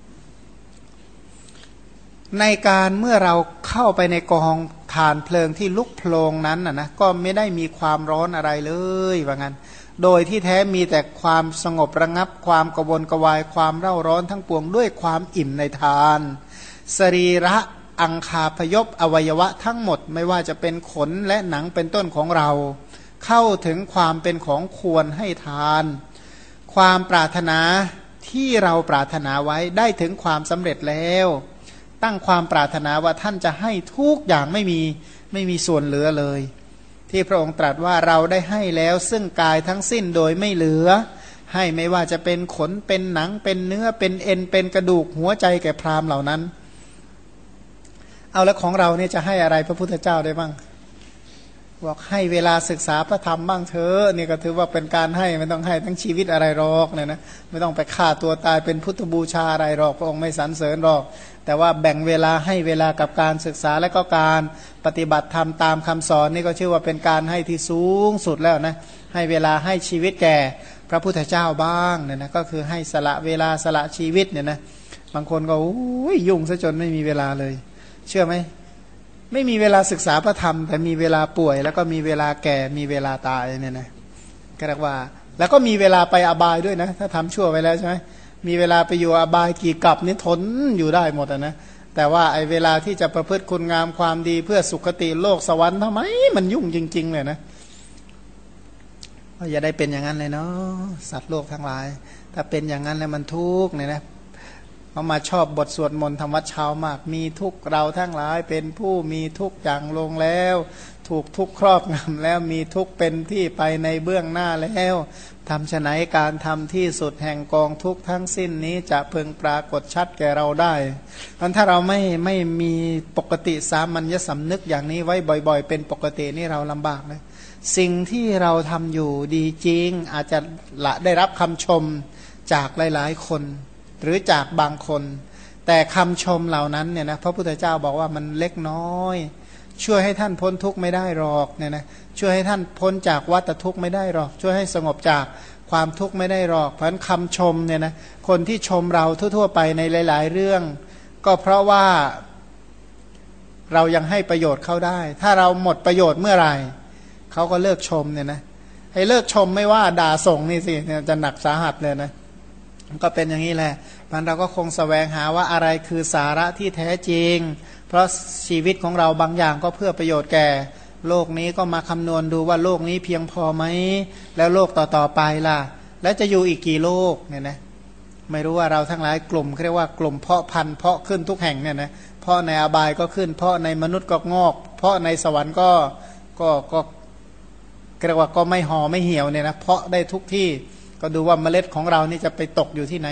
ในการเมื่อเราเข้าไปในกองฐานเพลิงที่ลุกโผล่นั้นน่ะนะก็ไม่ได้มีความร้อนอะไรเลยว่างั้นโดยที่แท้มีแต่ความสงบระงับความกระวนกระวายความเร่าร้อนทั้งปวงด้วยความอิ่มในทานสรีระอังคาพยพอวัยวะทั้งหมดไม่ว่าจะเป็นขนและหนังเป็นต้นของเราเข้าถึงความเป็นของควรให้ทานความปรารถนาที่เราปรารถนาไว้ได้ถึงความสำเร็จแล้วตั้งความปรารถนาว่าท่านจะให้ทุกอย่างไม่มีไม่มีส่วนเหลือเลยที่พระองค์ตรัสว่าเราได้ให้แล้วซึ่งกายทั้งสิ้นโดยไม่เหลือให้ไม่ว่าจะเป็นขนเป็นหนังเป็นเนื้อเป็นเอ็นเป็นกระดูกหัวใจแก่พราหมณ์เหล่านั้นเอาแล้วของเราเนี่ยจะให้อะไรพระพุทธเจ้าได้บ้างบอกให้เวลาศึกษาพระธรรมบ้างเถอะนี่ก็ถือว่าเป็นการให้ไม่ต้องให้ทั้งชีวิตอะไรหรอกเนี่ยนะไม่ต้องไปฆ่าตัวตายเป็นพุทธบูชาอะไรหรอกพระองค์ไม่สรรเสริญหรอกแต่ว่าแบ่งเวลาให้เวลากับการศึกษาและก็การปฏิบัติธรรมตามคำสอนนี่ก็ชื่อว่าเป็นการให้ที่สูงสุดแล้วนะให้เวลาให้ชีวิตแก่พระพุทธเจ้าบ้างเนี่ยนะก็คือให้สละเวลาสละชีวิตเนี่ยนะบางคนก็ยุ่งซะจนไม่มีเวลาเลยเชื่อไหมไม่มีเวลาศึกษาพระธรรมแต่มีเวลาป่วยแล้วก็มีเวลาแก่มีเวลาตายเนี่ยนะก็เรียกว่าแล้วก็มีเวลาไปอบายด้วยนะถ้าทำชั่วไปแล้วใช่ไหมมีเวลาไปอยู่อบายกี่กลับนี่ทนอยู่ได้หมดนะแต่ว่าไอ้เวลาที่จะประพฤติคุณงามความดีเพื่อสุคติโลกสวรรค์ทำไมมันยุ่งจริงๆเลยนะอย่าได้เป็นอย่างนั้นเลยเนาะสัตว์โลกทั้งหลายถ้าเป็นอย่างนั้นแล้วมันทุกข์เนี่ยนะเขามาชอบบทสวดมนต์ธรรมวัดเช้ามากมีทุกข์เราทั้งหลายเป็นผู้มีทุกข์อย่างลงแล้วถูกทุกข์ครอบงำแล้วมีทุกข์เป็นที่ไปในเบื้องหน้าแล้วทำฉะไหนการทำที่สุดแห่งกองทุกข์ทั้งสิ้นนี้จะพึงปรากฏชัดแก่เราได้เพราะถ้าเราไม่ไม่มีปกติสามัญญสำนึกอย่างนี้ไว้บ่อยๆเป็นปกตินี่เราลำบากนะสิ่งที่เราทำอยู่ดีจริงอาจจะละได้รับคำชมจากหลายๆคนหรือจากบางคนแต่คำชมเหล่านั้นเนี่ยนะพระพุทธเจ้าบอกว่ามันเล็กน้อยช่วยให้ท่านพ้นทุกข์ไม่ได้หรอกเนี่ยนะช่วยให้ท่านพ้นจากวัฏทุกข์ไม่ได้หรอกช่วยให้สงบจากความทุกข์ไม่ได้หรอกเพราะฉะนั้นคำชมเนี่ยนะคนที่ชมเราทั่วๆไปในหลายๆเรื่องก็เพราะว่าเรายังให้ประโยชน์เขาได้ถ้าเราหมดประโยชน์เมื่อไหร่เขาก็เลิกชมเนี่ยนะให้เลิกชมไม่ว่าด่าส่งนี่สิเนี่ยจะหนักสาหัสเลยนะก็เป็นอย่างนี้แหละมันเราก็คงแสวงหาว่าอะไรคือสาระที่แท้จริงเพราะชีวิตของเราบางอย่างก็เพื่อประโยชน์แก่โลกนี้ก็มาคำนวณดูว่าโลกนี้เพียงพอไหมแล้วโลกต่อๆไปล่ะแล้วจะอยู่อีกกี่โลกเนี่ยนะไม่รู้ว่าเราทั้งหลายกลุ่มเรียกว่ากลุ่มเพาะพันธุ์เพาะขึ้นทุกแห่งเนี่ยนะเพาะในอบายก็ขึ้นเพาะในมนุษย์ก็งอกเพาะในสวรรค์ก็ก็ก็เรียกว่าก็ไม่ห่อไม่เหี่ยวเนี่ยนะเพาะได้ทุกที่ก็ดูว่าเมล็ดของเรานี่จะไปตกอยู่ที่ไหน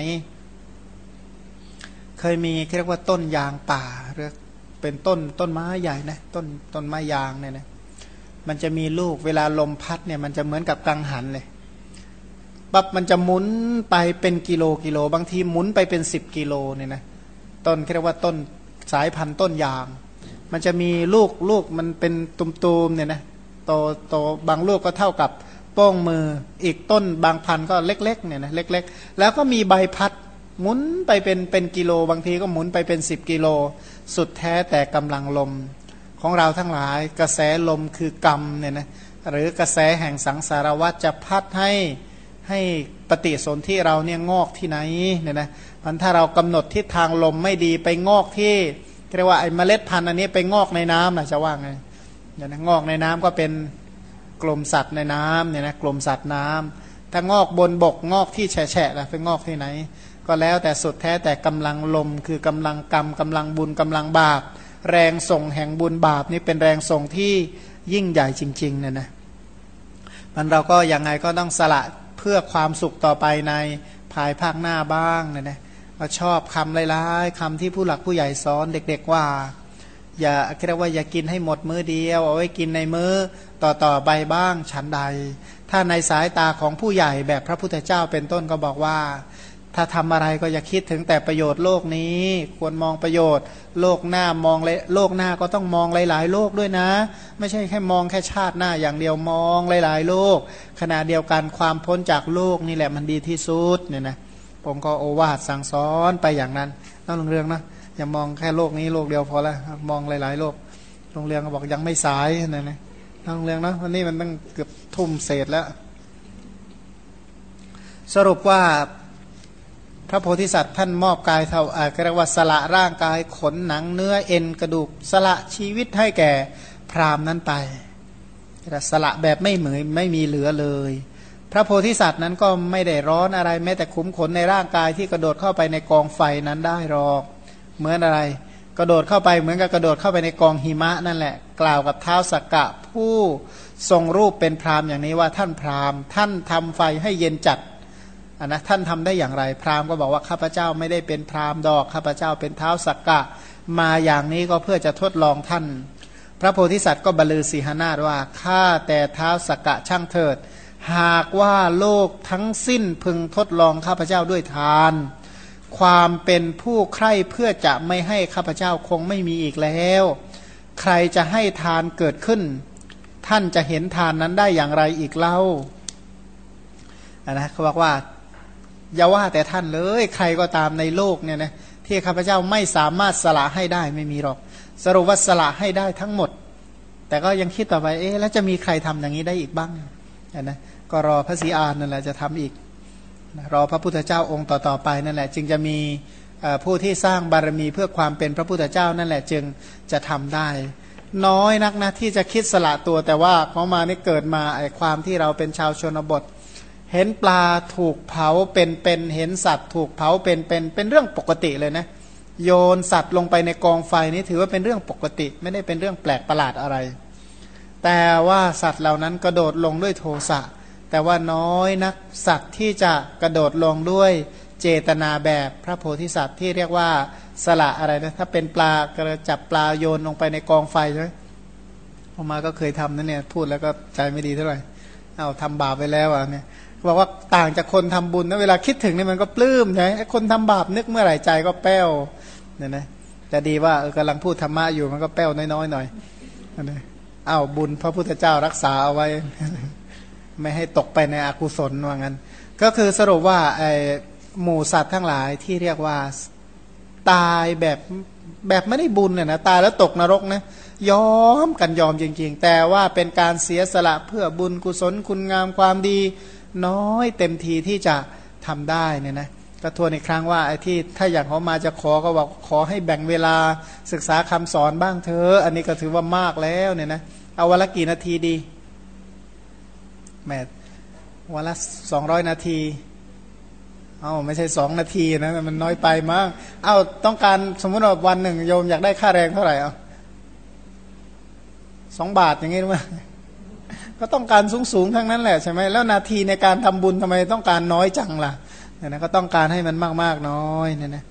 เคยมีเรียกว่าต้นยางป่าเรียกเป็นต้นต้นไม้ใหญ่นะต้นต้นไม้ยางเนี่ยนะมันจะมีลูกเวลาลมพัดเนี่ยมันจะเหมือนกับกังหันเลยปั๊บมันจะหมุนไปเป็นกิโลกิโลบางทีหมุนไปเป็นสิบกิโลเนี่ยนะต้นเรียกว่าต้นสายพันธุ์ต้นยางมันจะมีลูกลูกมันเป็นตุ่มๆเนี่ยนะโตโตบางลูกก็เท่ากับโป้งมืออีกต้นบางพันธุ์ก็เล็กๆเนี่ยนะเล็กๆแล้วก็มีใบพัดหมุนไปเป็นเป็นกิโลบางทีก็หมุนไปเป็นสิบกิโลสุดแท้แต่กำลังลมของเราทั้งหลายกระแสลมคือกรรมเนี่ยนะหรือกระแสแห่งสังสารวัฏจะพัดให้ให้ปฏิสนธิเราเนี่ยงอกที่ไหนเนี่ยนะมันถ้าเรากำหนดทิศทางลมไม่ดีไปงอกที่เรียกว่าไอ้เมล็ดพันธุ์อันนี้ไปงอกในน้ำนะจะว่าไงเนี่ยนะงอกในน้ำก็เป็นกลุ่มสัตว์ในน้ำเนี่ยนะกลุ่มสัตว์น้ำถ้างอกบนบกงอกที่แฉะๆล่ะไปงอกที่ไหนก็แล้วแต่สุดแท้แต่กำลังลมคือกำลังกรรมกำลังบุญกำลังบาปแรงส่งแห่งบุญบาปนี่เป็นแรงส่งที่ยิ่งใหญ่จริงๆเนี่ยนะมันเราก็ยังไงก็ต้องสละเพื่อความสุขต่อไปในภายภาคหน้าบ้างเนี่ยนะเราชอบคำหลายๆคำที่ผู้หลักผู้ใหญ่สอนเด็กๆว่าอย่าเรียกว่าอย่ากินให้หมดมื้อเดียวเอาไว้กินในมื้อต่อๆไปบ้างฉันใดถ้าในสายตาของผู้ใหญ่แบบพระพุทธเจ้าเป็นต้นก็บอกว่าถ้าทำอะไรก็อย่าคิดถึงแต่ประโยชน์โลกนี้ควรมองประโยชน์โลกหน้ามองเลยโลกหน้าก็ต้องมองหลายๆโลกด้วยนะไม่ใช่แค่มองแค่ชาติหน้าอย่างเดียวมองหลายๆโลกขณะเดียวกันความพ้นจากโลกนี่แหละมันดีที่สุดเนี่ยนะผมก็โอวาทสั่งสอนไปอย่างนั้นนั่นเรื่องนะอย่ามองแค่โลกนี้โลกเดียวพอละมองหลายๆโลกโรงเรียนก็บอกยังไม่สายนะนะนั่นเรื่องนะวันนี้มันตั้งเกือบทุ่มเศษแล้วสรุปว่าพระโพธิสัตว์ท่านมอบกายเท่าอ่าเรียกว่าสละร่างกายขนหนังเนื้อเอ็นกระดูกสละชีวิตให้แก่พราหมณ์นั้นไปสละแบบไม่เหมือนไม่มีเหลือเลยพระโพธิสัตว์นั้นก็ไม่ได้ร้อนอะไรแม้แต่ขุมขนในร่างกายที่กระโดดเข้าไปในกองไฟนั้นได้หรอกเหมือนอะไรกระโดดเข้าไปเหมือนกับกระโดดเข้าไปในกองหิมะนั่นแหละกล่าวกับท้าวสักกะผู้ทรงรูปเป็นพราหมณ์อย่างนี้ว่าท่านพราหมณ์ท่านทำไฟให้เย็นจัดอันนะท่านทำได้อย่างไรพราหมณ์ก็บอกว่าข้าพเจ้าไม่ได้เป็นพราหมณ์ดอกข้าพเจ้าเป็นท้าวสักกะมาอย่างนี้ก็เพื่อจะทดลองท่านพระโพธิสัตว์ก็บรรลือสีหนาฏว่าข้าแต่ท้าวสักกะช่างเถิดหากว่าโลกทั้งสิ้นพึงทดลองข้าพเจ้าด้วยทานความเป็นผู้ใคร่เพื่อจะไม่ให้ข้าพเจ้าคงไม่มีอีกแล้วใครจะให้ทานเกิดขึ้นท่านจะเห็นทานนั้นได้อย่างไรอีกเล่าอันนะเขาบอกว่าอย่าว่าแต่ท่านเลยใครก็ตามในโลกเนี่ยนะที่ข้าพเจ้าไม่สามารถสละให้ได้ไม่มีหรอกสรุปว่าสละให้ได้ทั้งหมดแต่ก็ยังคิดต่อไปเอ๊ะแล้วจะมีใครทำอย่างนี้ได้อีกบ้างนะก็รอพระศรีอานนั่นแหละจะทำอีกรอพระพุทธเจ้าองค์ต่อๆไปนั่นแหละจึงจะมีผู้ที่สร้างบารมีเพื่อความเป็นพระพุทธเจ้านั่นแหละจึงจะทำได้น้อยนักนะที่จะคิดสละตัวแต่ว่าของมานี่เกิดมาไอ้ความที่เราเป็นชาวชนบทเห็นปลาถูกเผาเป็นเป็นเห็นสัตว์ถูกเผาเป็นเป็นเป็นเรื่องปกติเลยนะโยนสัตว์ลงไปในกองไฟนี้ถือว่าเป็นเรื่องปกติไม่ได้เป็นเรื่องแปลกประหลาดอะไรแต่ว่าสัตว์เหล่านั้นกระโดดลงด้วยโทสะแต่ว่าน้อยนักสัตว์ที่จะกระโดดลงด้วยเจตนาแบบพระโพธิสัตว์ที่เรียกว่าสละอะไรนะถ้าเป็นปลากระจับปลาโยนลงไปในกองไฟใช่ไหมพอมาก็เคยทำนั่นเนี่ยพูดแล้วก็ใจไม่ดีเท่าไหร่เอาทำบาปไปแล้วอ่ะเนี่ยบอกว่าต่างจากคนทำบุญนะเวลาคิดถึงนี่มันก็ปลื้มใช่ไหมคนทำบาปนึกเมื่อไหร่ใจก็แป้วเนี่ยนะแต่ดีว่าเออกำลังพูดธรรมะอยู่มันก็แป้วน้อยๆหน่อยนะอ้าวบุญพระพุทธเจ้ารักษาเอาไว้ไม่ให้ตกไปในอกุศลว่างั้นก็คือสรุปว่าไอ้หมู่สัตว์ทั้งหลายที่เรียกว่าตายแบบแบบไม่ได้บุญเนี่ยนะตายแล้วตกนรกนะยอมกันยอมจริงๆแต่ว่าเป็นการเสียสละเพื่อบุญกุศลคุณงามความดีน้อยเต็มทีที่จะทำได้เนี่ยนะก็ทวนอีกครั้งว่าไอ้ที่ถ้าอย่างเขามาจะขอก็บอกขอให้แบ่งเวลาศึกษาคำสอนบ้างเถอะอันนี้ก็ถือว่ามากแล้วเนี่ยนะเอาวันละกี่นาทีดีแม่วันละสองร้อยนาทีเอาไม่ใช่สองนาทีนะมันน้อยไปมั้งเอาต้องการสมมติว่าวันหนึ่งโยมอยากได้ค่าแรงเท่าไหร่เอาสองบาทอย่างงี้รู้ไหมก็ต้องการสูงๆทั้งนั้นแหละใช่ไหมแล้วนาทีในการทำบุญทำไมต้องการน้อยจังล่ะเนี่ยนะก็ต้องการให้มันมากๆน้อยเนี่ยนะ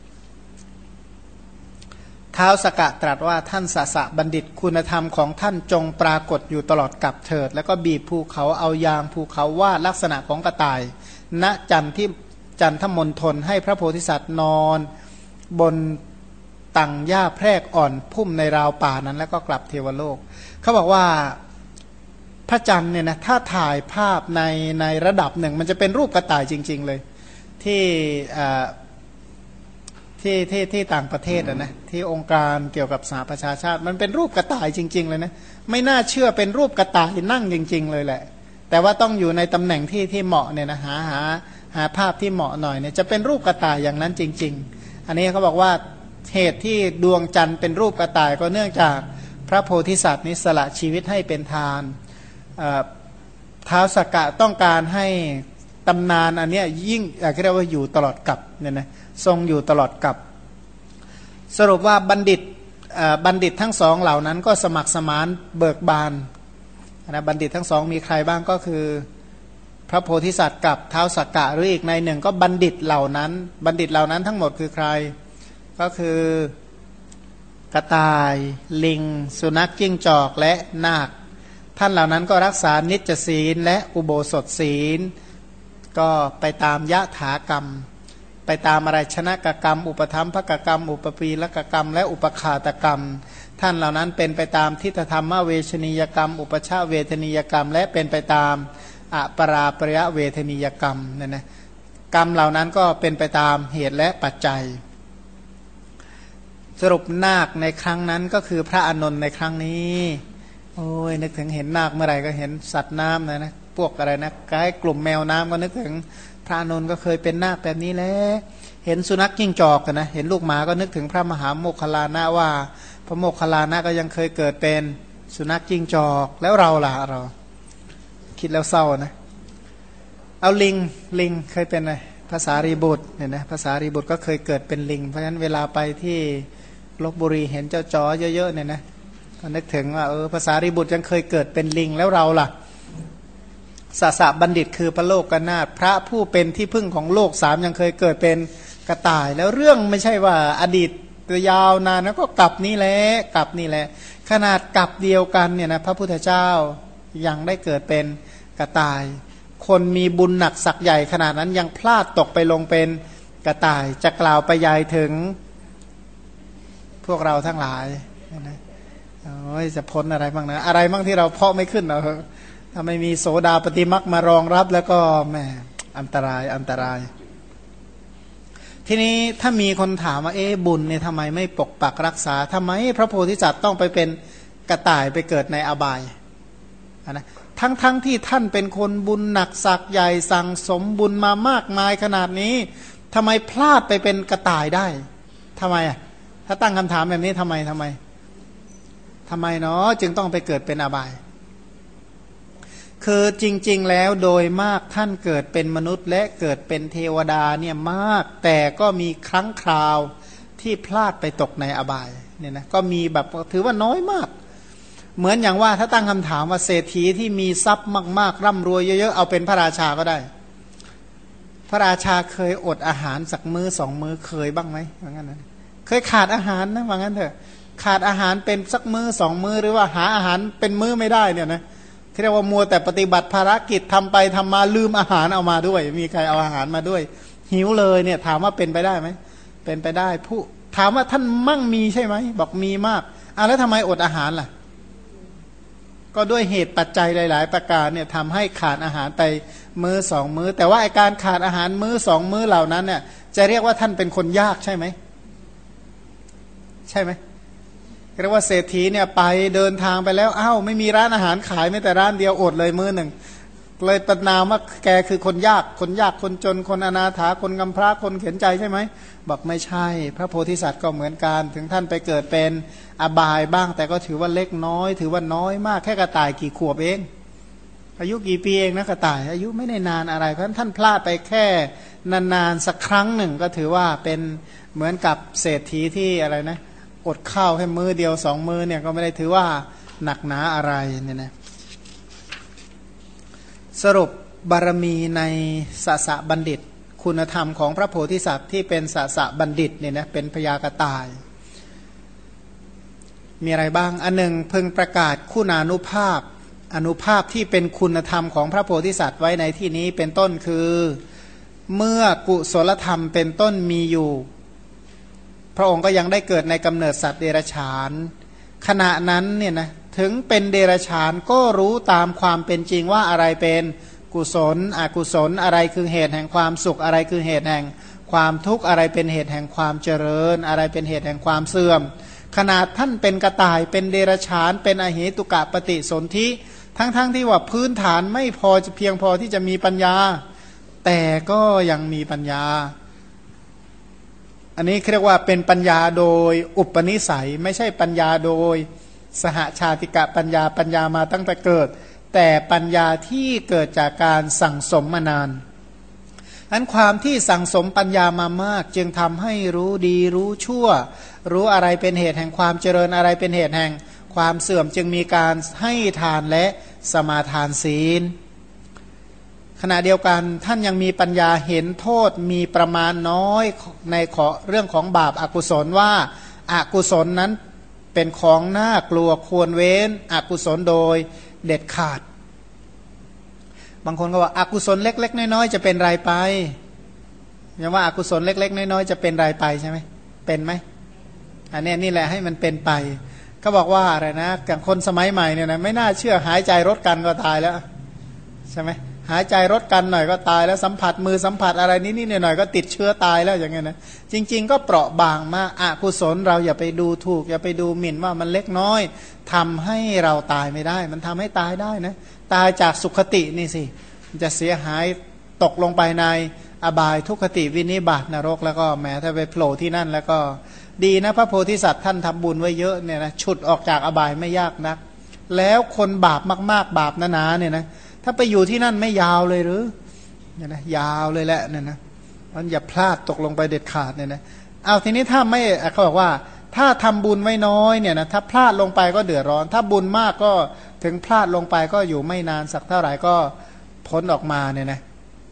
ท้าวสกะตรัสว่าท่านสสะบัณฑิตคุณธรรมของท่านจงปรากฏอยู่ตลอดกับเถิดแล้วก็บีบภูเขาเอายางภูเขาวาดลักษณะของกระต่ายณจันที่จันทมณฑลให้พระโพธิสัตว์นอนบนตังหญ้าแพรกอ่อนพุ่มในราวป่านั้นแล้วก็กลับเทวโลกเขาบอกว่าพระจันทร์เนี่ยนะถ้าถ่ายภาพในในระดับหนึ่งมันจะเป็นรูปกระต่ายจริงๆเลยที่ที่ที่ที่ต่างประเทศอ่ะนะที่องค์การเกี่ยวกับสหประชาชาติมันเป็นรูปกระต่ายจริงๆเลยนะไม่น่าเชื่อเป็นรูปกระต่ายนั่งจริงๆเลยแหละแต่ว่าต้องอยู่ในตำแหน่งที่ที่เหมาะเนี่ยนะหาหาหาภาพที่เหมาะหน่อยเนี่ยจะเป็นรูปกระต่ายอย่างนั้นจริงๆอันนี้เขาบอกว่าเหตุที่ดวงจันทร์เป็นรูปกระต่ายก็เนื่องจากพระโพธิสัตว์นี้สละชีวิตให้เป็นทานท้าวสักกะต้องการให้ตำนานอันเนี้ยยิ่งเรียกว่าอยู่ตลอดกับเนี่ยนะทรงอยู่ตลอดกับสรุปว่าบัณฑิตบัณฑิตทั้งสองเหล่านั้นก็สมัครสมานเบิกบานนะบัณฑิตทั้งสองมีใครบ้างก็คือพระโพธิสัตว์กับท้าวสักกะหรืออีกในหนึ่งก็บัณฑิตเหล่านั้นบัณฑิตเหล่านั้นทั้งหมดคือใครก็คือกระต่ายลิงสุนัขจิ้งจอกและนาคท่านเหล่านั้นก็รักษานิจศีลและอุโบสถศีลก็ไปตามยะถากรรมไปตามอะไรชนะกกรรมอุปธรรมภกกรรมอุปปีลกกรรมและอุปขาตกรรมท่านเหล่านั้นเป็นไปตามทิฏฐธรรมเวชนียกรรมอุปชาเวทนียกรรมและเป็นไปตามอปราปริยเวทนียกรรมเนี่ยนะกรรมเหล่านั้นก็เป็นไปตามเหตุและปัจจัยสรุปนาคในครั้งนั้นก็คือพระอานนท์ในครั้งนี้โอ้ยนึกถึงเห็นนาคเมื่อไหร่ก็เห็นสัตว์น้ำนะนะพวกอะไรนะใกล้กลุ่มแมวน้ำก็นึกถึงพระอานนท์ก็เคยเป็นนาคแบบนี้แหละเห็นสุนัขจิ้งจอกนะเห็นลูกหมาก็นึกถึงพระมหาโมคคัลลานะว่าพระโมคคัลลานะก็ยังเคยเกิดเป็นสุนัขจิ้งจอกแล้วเราล่ะเราคิดแล้วเศร้านะเอาลิงลิงเคยเป็นไงภาษารีบุตรเนี่ยนะภาษารีบุตรก็เคยเกิดเป็นลิงเพราะฉะนั้นเวลาไปที่ลพบุรีเห็นเจ้าจอเยอะๆเนี่ยนะก็นึกถึงว่าเออภาษารีบุตรยังเคยเกิดเป็นลิงแล้วเราล่ะสสะบัณฑิตคือพระโลกนาถพระผู้เป็นที่พึ่งของโลกสามยังเคยเกิดเป็นกระต่ายแล้วเรื่องไม่ใช่ว่าอดีตยาวนานแล้วก็กลับนี่แหละกลับนี่แหละขนาดกลับเดียวกันเนี่ยนะพระพุทธเจ้ายังได้เกิดเป็นกระต่ายคนมีบุญหนักศักย์ใหญ่ขนาดนั้นยังพลาดตกไปลงเป็นกระต่ายจะกล่าวไปยายถึงพวกเราทั้งหลายนะโอ้ยจะพ้นอะไรบ้างนะอะไรบ้างที่เราเพาะไม่ขึ้นเราถ้าไม่มีโสดาปฏิมักมารองรับแล้วก็แหมอันตรายอันตรายทีนี้ถ้ามีคนถามว่าเอ๊ะบุญเนี่ยทำไมไม่ปกปักรักษาทำไมพระโพธิสัตว์ต้องไปเป็นกระต่ายไปเกิดในอบายนะทั้งๆ ท, ที่ท่านเป็นคนบุญหนักศักย์ใหญ่สั่งสมบุญมามากมายขนาดนี้ทำไมพลาดไปเป็นกระต่ายได้ทำไมอ่ะถ้าตั้งคำถามแบบนี้ทำไมทำไมทำไมเนาะจึงต้องไปเกิดเป็นอบายคือจริงๆแล้วโดยมากท่านเกิดเป็นมนุษย์และเกิดเป็นเทวดาเนี่ยมากแต่ก็มีครั้งคราวที่พลาดไปตกในอบายเนี่ยนะก็มีแบบถือว่าน้อยมากเหมือนอย่างว่าถ้าตั้งคำถามว่าเศรษฐีที่มีทรัพย์มากๆร่ำรวยเยอะๆเอาเป็นพระราชาก็ได้พระราชาเคยอดอาหารสักมื้อสองมื้อเคยบ้างไหมว่างั้นนะเคยขาดอาหารนะว่างั้นเถอะขาดอาหารเป็นสักมื้อสองมื้อหรือว่าหาอาหารเป็นมื้อไม่ได้เนี่ยนะเรียกว่ามัวแต่ปฏิบัติภารกิจทำไปทำมาลืมอาหารเอามาด้วยมีใครเอาอาหารมาด้วยหิวเลยเนี่ยถามว่าเป็นไปได้ไหมเป็นไปได้ผู้ถามว่าท่านมั่งมีใช่ไหมบอกมีมากอ่ะแล้วทำไมอดอาหารล่ะก็ด้วยเหตุปัจจัยหลายๆประการเนี่ยทำให้ขาดอาหารไปมื้อสองมื้อแต่ว่าไอการขาดอาหารมื้อสองมื้อเหล่านั้นเนี่ยจะเรียกว่าท่านเป็นคนยากใช่ไหมใช่ไหมเรียกว่าเศรษฐีเนี่ยไปเดินทางไปแล้วอ้าวไม่มีร้านอาหารขายไม่แต่ร้านเดียวอดเลยมื้อหนึ่งเลยประนามว่าแกคือคนยากคนยากคนจนคนอนาถาคนกำพร้าคนเข็นใจใช่ไหมบอกไม่ใช่พระโพธิสัตว์ก็เหมือนกันถึงท่านไปเกิดเป็นอบายบ้างแต่ก็ถือว่าเล็กน้อยถือว่าน้อยมากแค่กระต่ายกี่ขวบเองอายุกี่ปีเองนะกระต่ายอายุไม่ได้นานอะไรเพราะท่านพลาดไปแค่นานๆสักครั้งหนึ่งก็ถือว่าเป็นเหมือนกับเศรษฐีที่อะไรนะอดข้าวแค่มือเดียวสองมือเนี่ยก็ไม่ได้ถือว่าหนักหนาอะไรเนี่ยนะสรุปบารมีในสสะบัณฑิตคุณธรรมของพระโพธิสัตว์ที่เป็นสสะบัณฑิตเนี่ยนะเป็นพยากระต่ายมีอะไรบ้างอันหนึ่งพึงประกาศคุณานุภาพอนุภาพที่เป็นคุณธรรมของพระโพธิสัตว์ไว้ในที่นี้เป็นต้นคือเมื่อกุศลธรรมเป็นต้นมีอยู่พระองค์ก็ยังได้เกิดในกำเนิดสัตว์เดรัจฉานขณะนั้นเนี่ยนะถึงเป็นเดรัจฉานก็รู้ตามความเป็นจริงว่าอะไรเป็นกุศลอกุศลอะไรคือเหตุแห่งความสุขอะไรคือเหตุแห่งความทุกข์อะไรเป็นเหตุแห่งความเจริญอะไรเป็นเหตุแห่งความเสื่อมขนาดท่านเป็นกระต่ายเป็นเดรัจฉานเป็นอเหตุกะปฏิสนธิทั้งๆ ท, ที่ว่าพื้นฐานไม่พอเพียงพอที่จะมีปัญญาแต่ก็ยังมีปัญญาอันนี้เรียกว่าเป็นปัญญาโดยอุปนิสัยไม่ใช่ปัญญาโดยสหชาติกะปัญญาปัญญามาตั้งแต่เกิดแต่ปัญญาที่เกิดจากการสั่งสมมานานอันความที่สั่งสมปัญญามามากจึงทำให้รู้ดีรู้ชั่วรู้อะไรเป็นเหตุแห่งความเจริญอะไรเป็นเหตุแห่งความเสื่อมจึงมีการให้ทานและสมาทานศีลขณะเดียวกันท่านยังมีปัญญาเห็นโทษมีประมาณน้อยในขอเรื่องของบาปอากุศลว่าอากุศลนั้นเป็นของน่ากลัวควรเว้นอกุศลโดยเด็ดขาดบางคนก็ว่าอากุศลเล็กๆน้อยๆจะเป็นไรไปอย่างว่าอากุศลเล็กๆน้อยๆจะเป็นไรไปใช่ไหมเป็นไหมอันนี้นี่แหละให้มันเป็นไปก็บอกว่าอะไรนะอย่างคนสมัยใหม่เนี่ยนะไม่น่าเชื่อหายใจรถกันก็ตายแล้วใช่ไหมหายใจรถกันหน่อยก็ตายแล้วสัมผัสมือสัมผัสอะไรนิดๆหน่อยๆก็ติดเชื้อตายแล้วอย่างเงี้ยนะจริงๆก็เปราะบางมากอกุศลเราอย่าไปดูถูกอย่าไปดูหมิ่นว่ามันเล็กน้อยทำให้เราตายไม่ได้มันทำให้ตายได้นะตายจากสุขตินี่สิจะเสียหายตกลงไปในอบายทุกขติวินิบาตนรกแล้วก็แม้ถ้าไปโผล่ที่นั่นแล้วก็ดีนะพระโพธิสัตว์ท่านทำบุญไว้เยอะเนี่ยนะฉุดออกจากอบายไม่ยากนักแล้วคนบาปมากๆบาปหนาๆเนี่ยนะถ้าไปอยู่ที่นั่นไม่ยาวเลยหรือเนี่ยนะยาวเลยแหละเนี่ยนะมันอย่าพลาดตกลงไปเด็ดขาดเนี่ยนะเอาทีนี้ถ้าไม่เขาบอกว่าถ้าทำบุญไว้น้อยเนี่ยนะถ้าพลาดลงไปก็เดือดร้อนถ้าบุญมากก็ถึงพลาดลงไปก็อยู่ไม่นานสักเท่าไหร่ก็พ้นออกมาเนี่ยนะ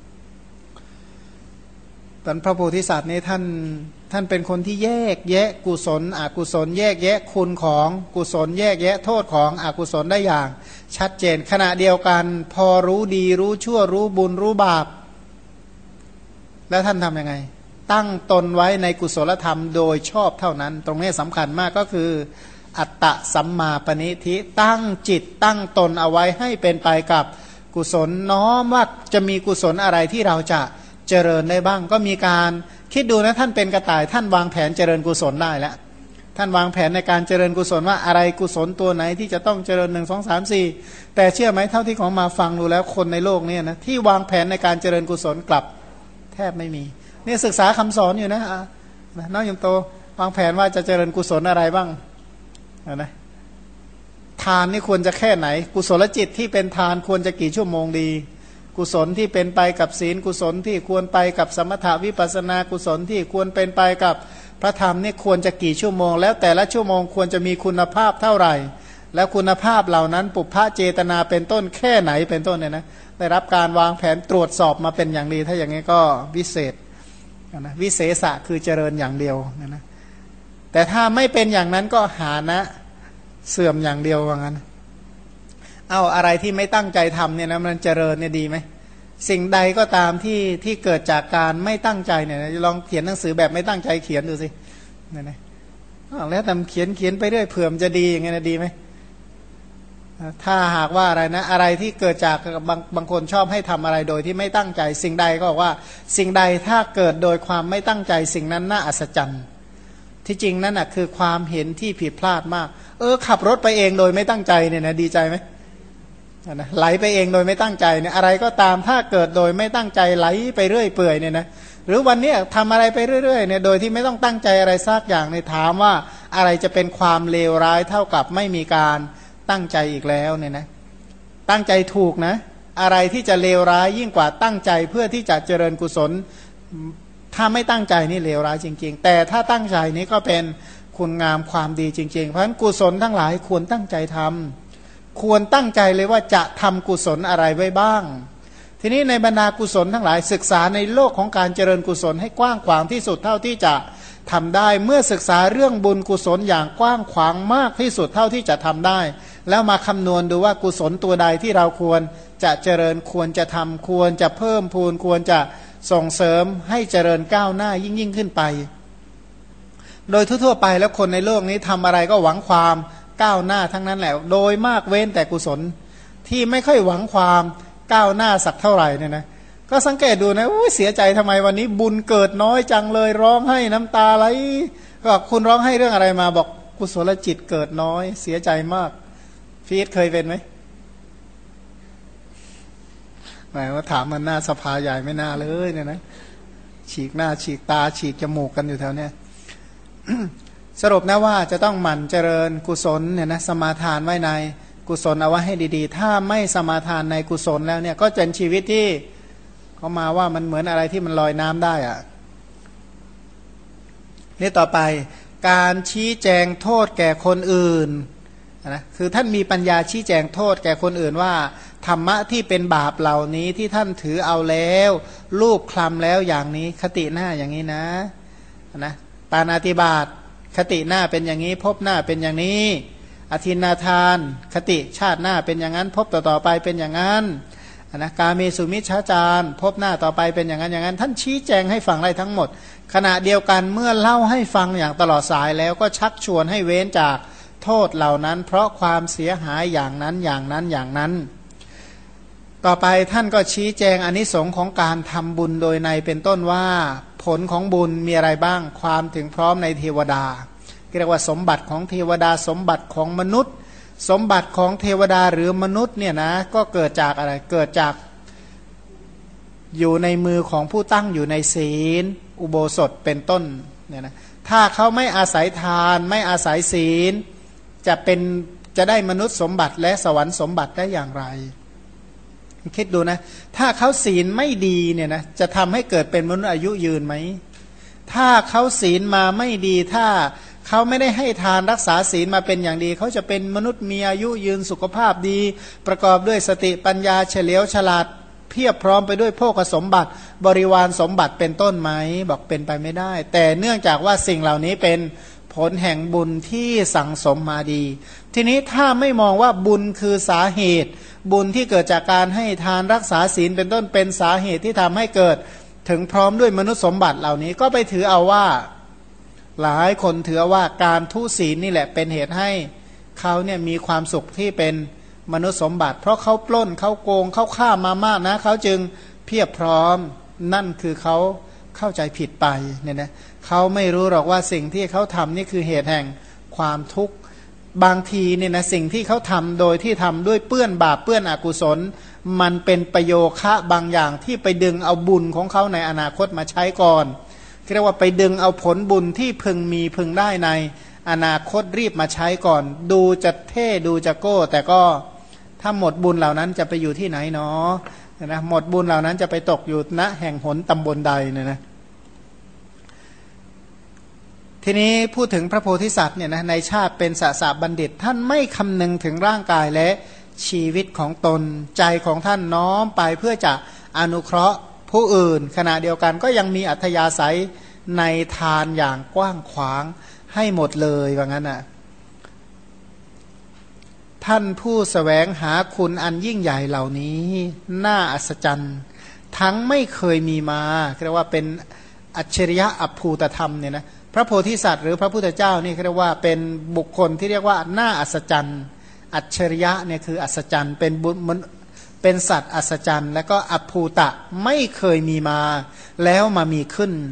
ตอนพระโพธิสัตว์นี้ท่านท่านเป็นคนที่แยกแยะกุศลอกุศลแยกแยะคุณของกุศลแยกแยะโทษของอกุศลได้อย่างชัดเจนขณะเดียวกันพอรู้ดีรู้ชั่วรู้บุญรู้บาปแล้วท่านทำยังไงตั้งตนไว้ในกุศลธรรมโดยชอบเท่านั้นตรงนี้สำคัญมากก็คืออัตตะสัมมาปณิธิตั้งจิตตั้งตนเอาไว้ให้เป็นไปกับกุศลน้อมว่าจะมีกุศลอะไรที่เราจะเจริญได้บ้างก็มีการคิดดูนะท่านเป็นกระต่ายท่านวางแผนเจริญกุศลได้แล้วท่านวางแผนในการเจริญกุศลว่าอะไรกุศลตัวไหนที่จะต้องเจริญหนึ่งสองสามสี่แต่เชื่อไหมเท่าที่ของมาฟังดูแล้วคนในโลกนี้นะที่วางแผนในการเจริญกุศลกลับแทบไม่มีนี่ศึกษาคำสอนอยู่นะน้องยมโตวางแผนว่าจะเจริญกุศลอะไรบ้างนะทานนี่ควรจะแค่ไหนกุศลจิตที่เป็นทานควรจะกี่ชั่วโมงดีกุศลที่เป็นไปกับศีลกุศลที่ควรไปกับสมถะวิปัสสนากุศลที่ควรเป็นไปกับพระธรรมนี่ควรจะกี่ชั่วโมงแล้วแต่ละชั่วโมงควรจะมีคุณภาพเท่าไหร่แล้วคุณภาพเหล่านั้นปุพพะเจตนาเป็นต้นแค่ไหนเป็นต้นเนี่ยนะได้รับการวางแผนตรวจสอบมาเป็นอย่างดีถ้าอย่างนี้ก็วิเศษนะวิเศษะคือเจริญอย่างเดียวนะนะแต่ถ้าไม่เป็นอย่างนั้นก็หานะเสื่อมอย่างเดียวว่างั้นเอาอะไรที่ไม่ตั้งใจทำเนี่ยนะมันเจริญเนี่ยดีไหมสิ่งใดก็ตามที่ที่เกิดจากการไม่ตั้งใจเนี่ยลองเขียนหนังสือแบบไม่ตั้งใจเขียนดูสิเนี่ยนะแล้วแต่เขียนเขียนไปเรื่อยเผื่อมจะดีอย่างเงี้ยนะดีไหมถ้าหากว่าอะไรนะอะไรที่เกิดจากบางบางคนชอบให้ทำอะไรโดยที่ไม่ตั้งใจสิ่งใดก็บอกว่าสิ่งใดถ้าเกิดโดยความไม่ตั้งใจสิ่งนั้นน่าอัศจรรย์ที่จริงนั่นน่ะคือความเห็นที่ผิดพลาดมากเออขับรถไปเองโดยไม่ตั้งใจเนี่ยนะดีใจไหมนะไหลไปเองโดยไม่ตั้งใจเนี่ยอะไรก็ตามถ้าเกิดโดยไม่ตั้งใจไหลไปเรื่อยเปื่อยเนี่ยนะหรือวันนี้ทำอะไรไปเรื่อยๆเนี่ยโดยที่ไม่ต้องตั้งใจอะไรสักอย่างในถามว่าอะไรจะเป็นความเลวร้ายเท่ากับไม่มีการตั้งใจอีกแล้วเนี่ยนะตั้งใจถูกนะอะไรที่จะเลวร้ายยิ่งกว่าตั้งใจเพื่อที่จะเจริญกุศลถ้าไม่ตั้งใจนี่เลวร้ายจริงๆแต่ถ้าตั้งใจนี้ก็เป็นคุณงามความดีจริงๆเพราะฉะนั้นกุศลทั้งหลายควรตั้งใจทำควรตั้งใจเลยว่าจะทำกุศลอะไรไว้บ้างทีนี้ในบรรดากุศลทั้งหลายศึกษาในโลกของการเจริญกุศลให้กว้างขวางที่สุดเท่าที่จะทำได้เมื่อศึกษาเรื่องบุญกุศลอย่างกว้างขวางมากที่สุดเท่าที่จะทำได้แล้วมาคำนวณดูว่ากุศลตัวใดที่เราควรจะเจริญควรจะทำควรจะเพิ่มพูนควรจะส่งเสริมให้เจริญก้าวหน้ายิ่งยิ่งขึ้นไปโดยทั่วๆไปแล้วคนในโลกนี้ทำอะไรก็หวังความก้าวหน้าทั้งนั้นแหละโดยมากเว้นแต่กุศลที่ไม่ค่อยหวังความก้าวหน้าสักเท่าไหร่เนี่ยนะก็สังเกตดูนะเสียใจทำไมวันนี้บุญเกิดน้อยจังเลยร้องให้น้ำตาไหลก็คุณร้องให้เรื่องอะไรมาบอกกุศลจิตเกิดน้อยเสียใจมากพีทเคยเป็นไหมหมายว่าถามมันหน้าสภาใหญ่ไม่น่าเลยเนี่ยนะฉีกหน้าฉีกตาฉีกจมูกกันอยู่แถวเนี้ย สรุปนะว่าจะต้องหมั่นเจริญกุศลเนี่ยนะสมาทานไว้ในกุศลเอาไว้ให้ดีๆถ้าไม่สมาทานในกุศลแล้วเนี่ยก็เป็นชีวิตที่เขามาว่ามันเหมือนอะไรที่มันลอยน้ำได้อะนี่ต่อไปการชี้แจงโทษแก่คนอื่นนะคือท่านมีปัญญาชี้แจงโทษแก่คนอื่นว่าธรรมะที่เป็นบาปเหล่านี้ที่ท่านถือเอาแล้วรูปคลำแล้วอย่างนี้คติหน้าอย่างนี้นะนะปาณาติบาตคติหน้าเป็นอย่างนี้พบหน้าเป็นอย่างนี้อธินาทานคติชาติหน้าเป็นอย่างนั้นพบต่อๆไปเป็นอย่างนั้นนะกาเมสุมิชฌาจารพบหน้าต่อไปเป็นอย่างนั้นอย่างนั้นท่านชี้แจงให้ฟังได้ทั้งหมดขณะเดียวกันเมื่อเล่าให้ฟังอย่างตลอดสายแล้วก็ชักชวนให้เว้นจากโทษเหล่านั้นเพราะความเสียหายอย่างนั้นอย่างนั้นอย่างนั้นต่อไปท่านก็ชี้แจงอานิสงส์ของการทำบุญโดยในเป็นต้นว่าผลของบุญมีอะไรบ้างความถึงพร้อมในเทวดาเรียกว่าสมบัติของเทวดาสมบัติของมนุษย์สมบัติของเทวดาหรือมนุษย์เนี่ยนะก็เกิดจากอะไรเกิดจากอยู่ในมือของผู้ตั้งอยู่ในศีลอุโบสถเป็นต้นเนี่ยนะถ้าเขาไม่อาศัยทานไม่อาศัยศีลจะเป็นจะได้มนุษย์สมบัติและสวรรค์สมบัติได้อย่างไรคิดดูนะถ้าเขาศีลไม่ดีเนี่ยนะจะทำให้เกิดเป็นมนุษย์อายุยืนไหมถ้าเขาศีลมาไม่ดีถ้าเขาไม่ได้ให้ทานรักษาศีลมาเป็นอย่างดีเขาจะเป็นมนุษย์มีอายุยืนสุขภาพดีประกอบด้วยสติปัญญาเฉลียวฉลาดเพียบพร้อมไปด้วยโภคสมบัติบริวารสมบัติเป็นต้นไหมบอกเป็นไปไม่ได้แต่เนื่องจากว่าสิ่งเหล่านี้เป็นผลแห่งบุญที่สั่งสมมาดีทีนี้ถ้าไม่มองว่าบุญคือสาเหตุบุญที่เกิดจากการให้ทานรักษาศีลเป็นต้นเป็นสาเหตุที่ทำให้เกิดถึงพร้อมด้วยมนุษย์สมบัติเหล่านี้ก็ไปถือเอาว่าหลายคนถือว่าการทุศีลนี่แหละเป็นเหตุให้เขาเนี่ยมีความสุขที่เป็นมนุษย์สมบัติเพราะเขาปล้นเขาโกงเขาฆ่ามามากนะเขาจึงเพียบพร้อมนั่นคือเขาเข้าใจผิดไปเนี่ยนะเขาไม่รู้หรอกว่าสิ่งที่เขาทำนี่คือเหตุแห่งความทุกข์บางทีเนี่ยนะสิ่งที่เขาทำโดยที่ทำด้วยเปื้อนบาปเปื้อนอกุศลมันเป็นประโยคะบางอย่างที่ไปดึงเอาบุญของเขาในอนาคตมาใช้ก่อนเรียกว่าไปดึงเอาผลบุญที่พึงมีพึงได้ในอนาคตรีบมาใช้ก่อนดูจะเท่ดูจะโก้แต่ก็ถ้าหมดบุญเหล่านั้นจะไปอยู่ที่ไหนเนาะนะหมดบุญเหล่านั้นจะไปตกอยู่ณแห่งหนตำบลใดเนี่ยนะทีนี้พูดถึงพระโพธิสัตว์เนี่ยนะในชาติเป็นสสะบัณฑิตท่านไม่คำนึงถึงร่างกายและชีวิตของตนใจของท่านน้อมไปเพื่อจะอนุเคราะห์ผู้อื่นขณะเดียวกันก็ยังมีอัธยาศัยในทานอย่างกว้างขวางให้หมดเลยว่างั้นน่ะท่านผู้แสวงหาคุณอันยิ่งใหญ่เหล่านี้น่าอัศจรรย์ทั้งไม่เคยมีมาเรียกว่าเป็นอัจฉริยะอภูตธรรมเนี่ยนะพระโพธิสัตว์หรือพระพุทธเจ้านี่เรียกว่าเป็นบุคคลที่เรียกว่าน่าอัศจรรย์อัจฉริยะเนี่ยคืออัศจรรย์เป็นบุญเป็นสัตว์อัศจรรย์และก็อภูตะไม่เคยมีมาแล้วมามีขึ้น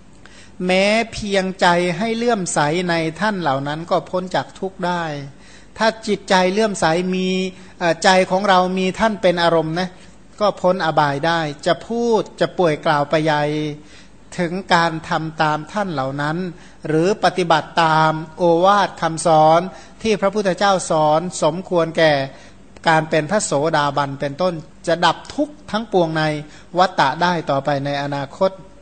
แม้เพียงใจให้เลื่อมใสในท่านเหล่านั้นก็พ้นจากทุกข์ได้ถ้าจิตใจเลื่อมใสมีใจของเรามีท่านเป็นอารมณ์นะก็พ้นอบายได้จะพูดจะป่วยกล่าวไปใหญ่ถึงการทำตามท่านเหล่านั้นหรือปฏิบัติตามโอวาทคำสอนที่พระพุทธเจ้าสอนสมควรแก่การเป็นพระโสดาบันเป็นต้นจะดับทุกข์ทั้งปวงในวัฏฏะได้ต่อไปในอนาคต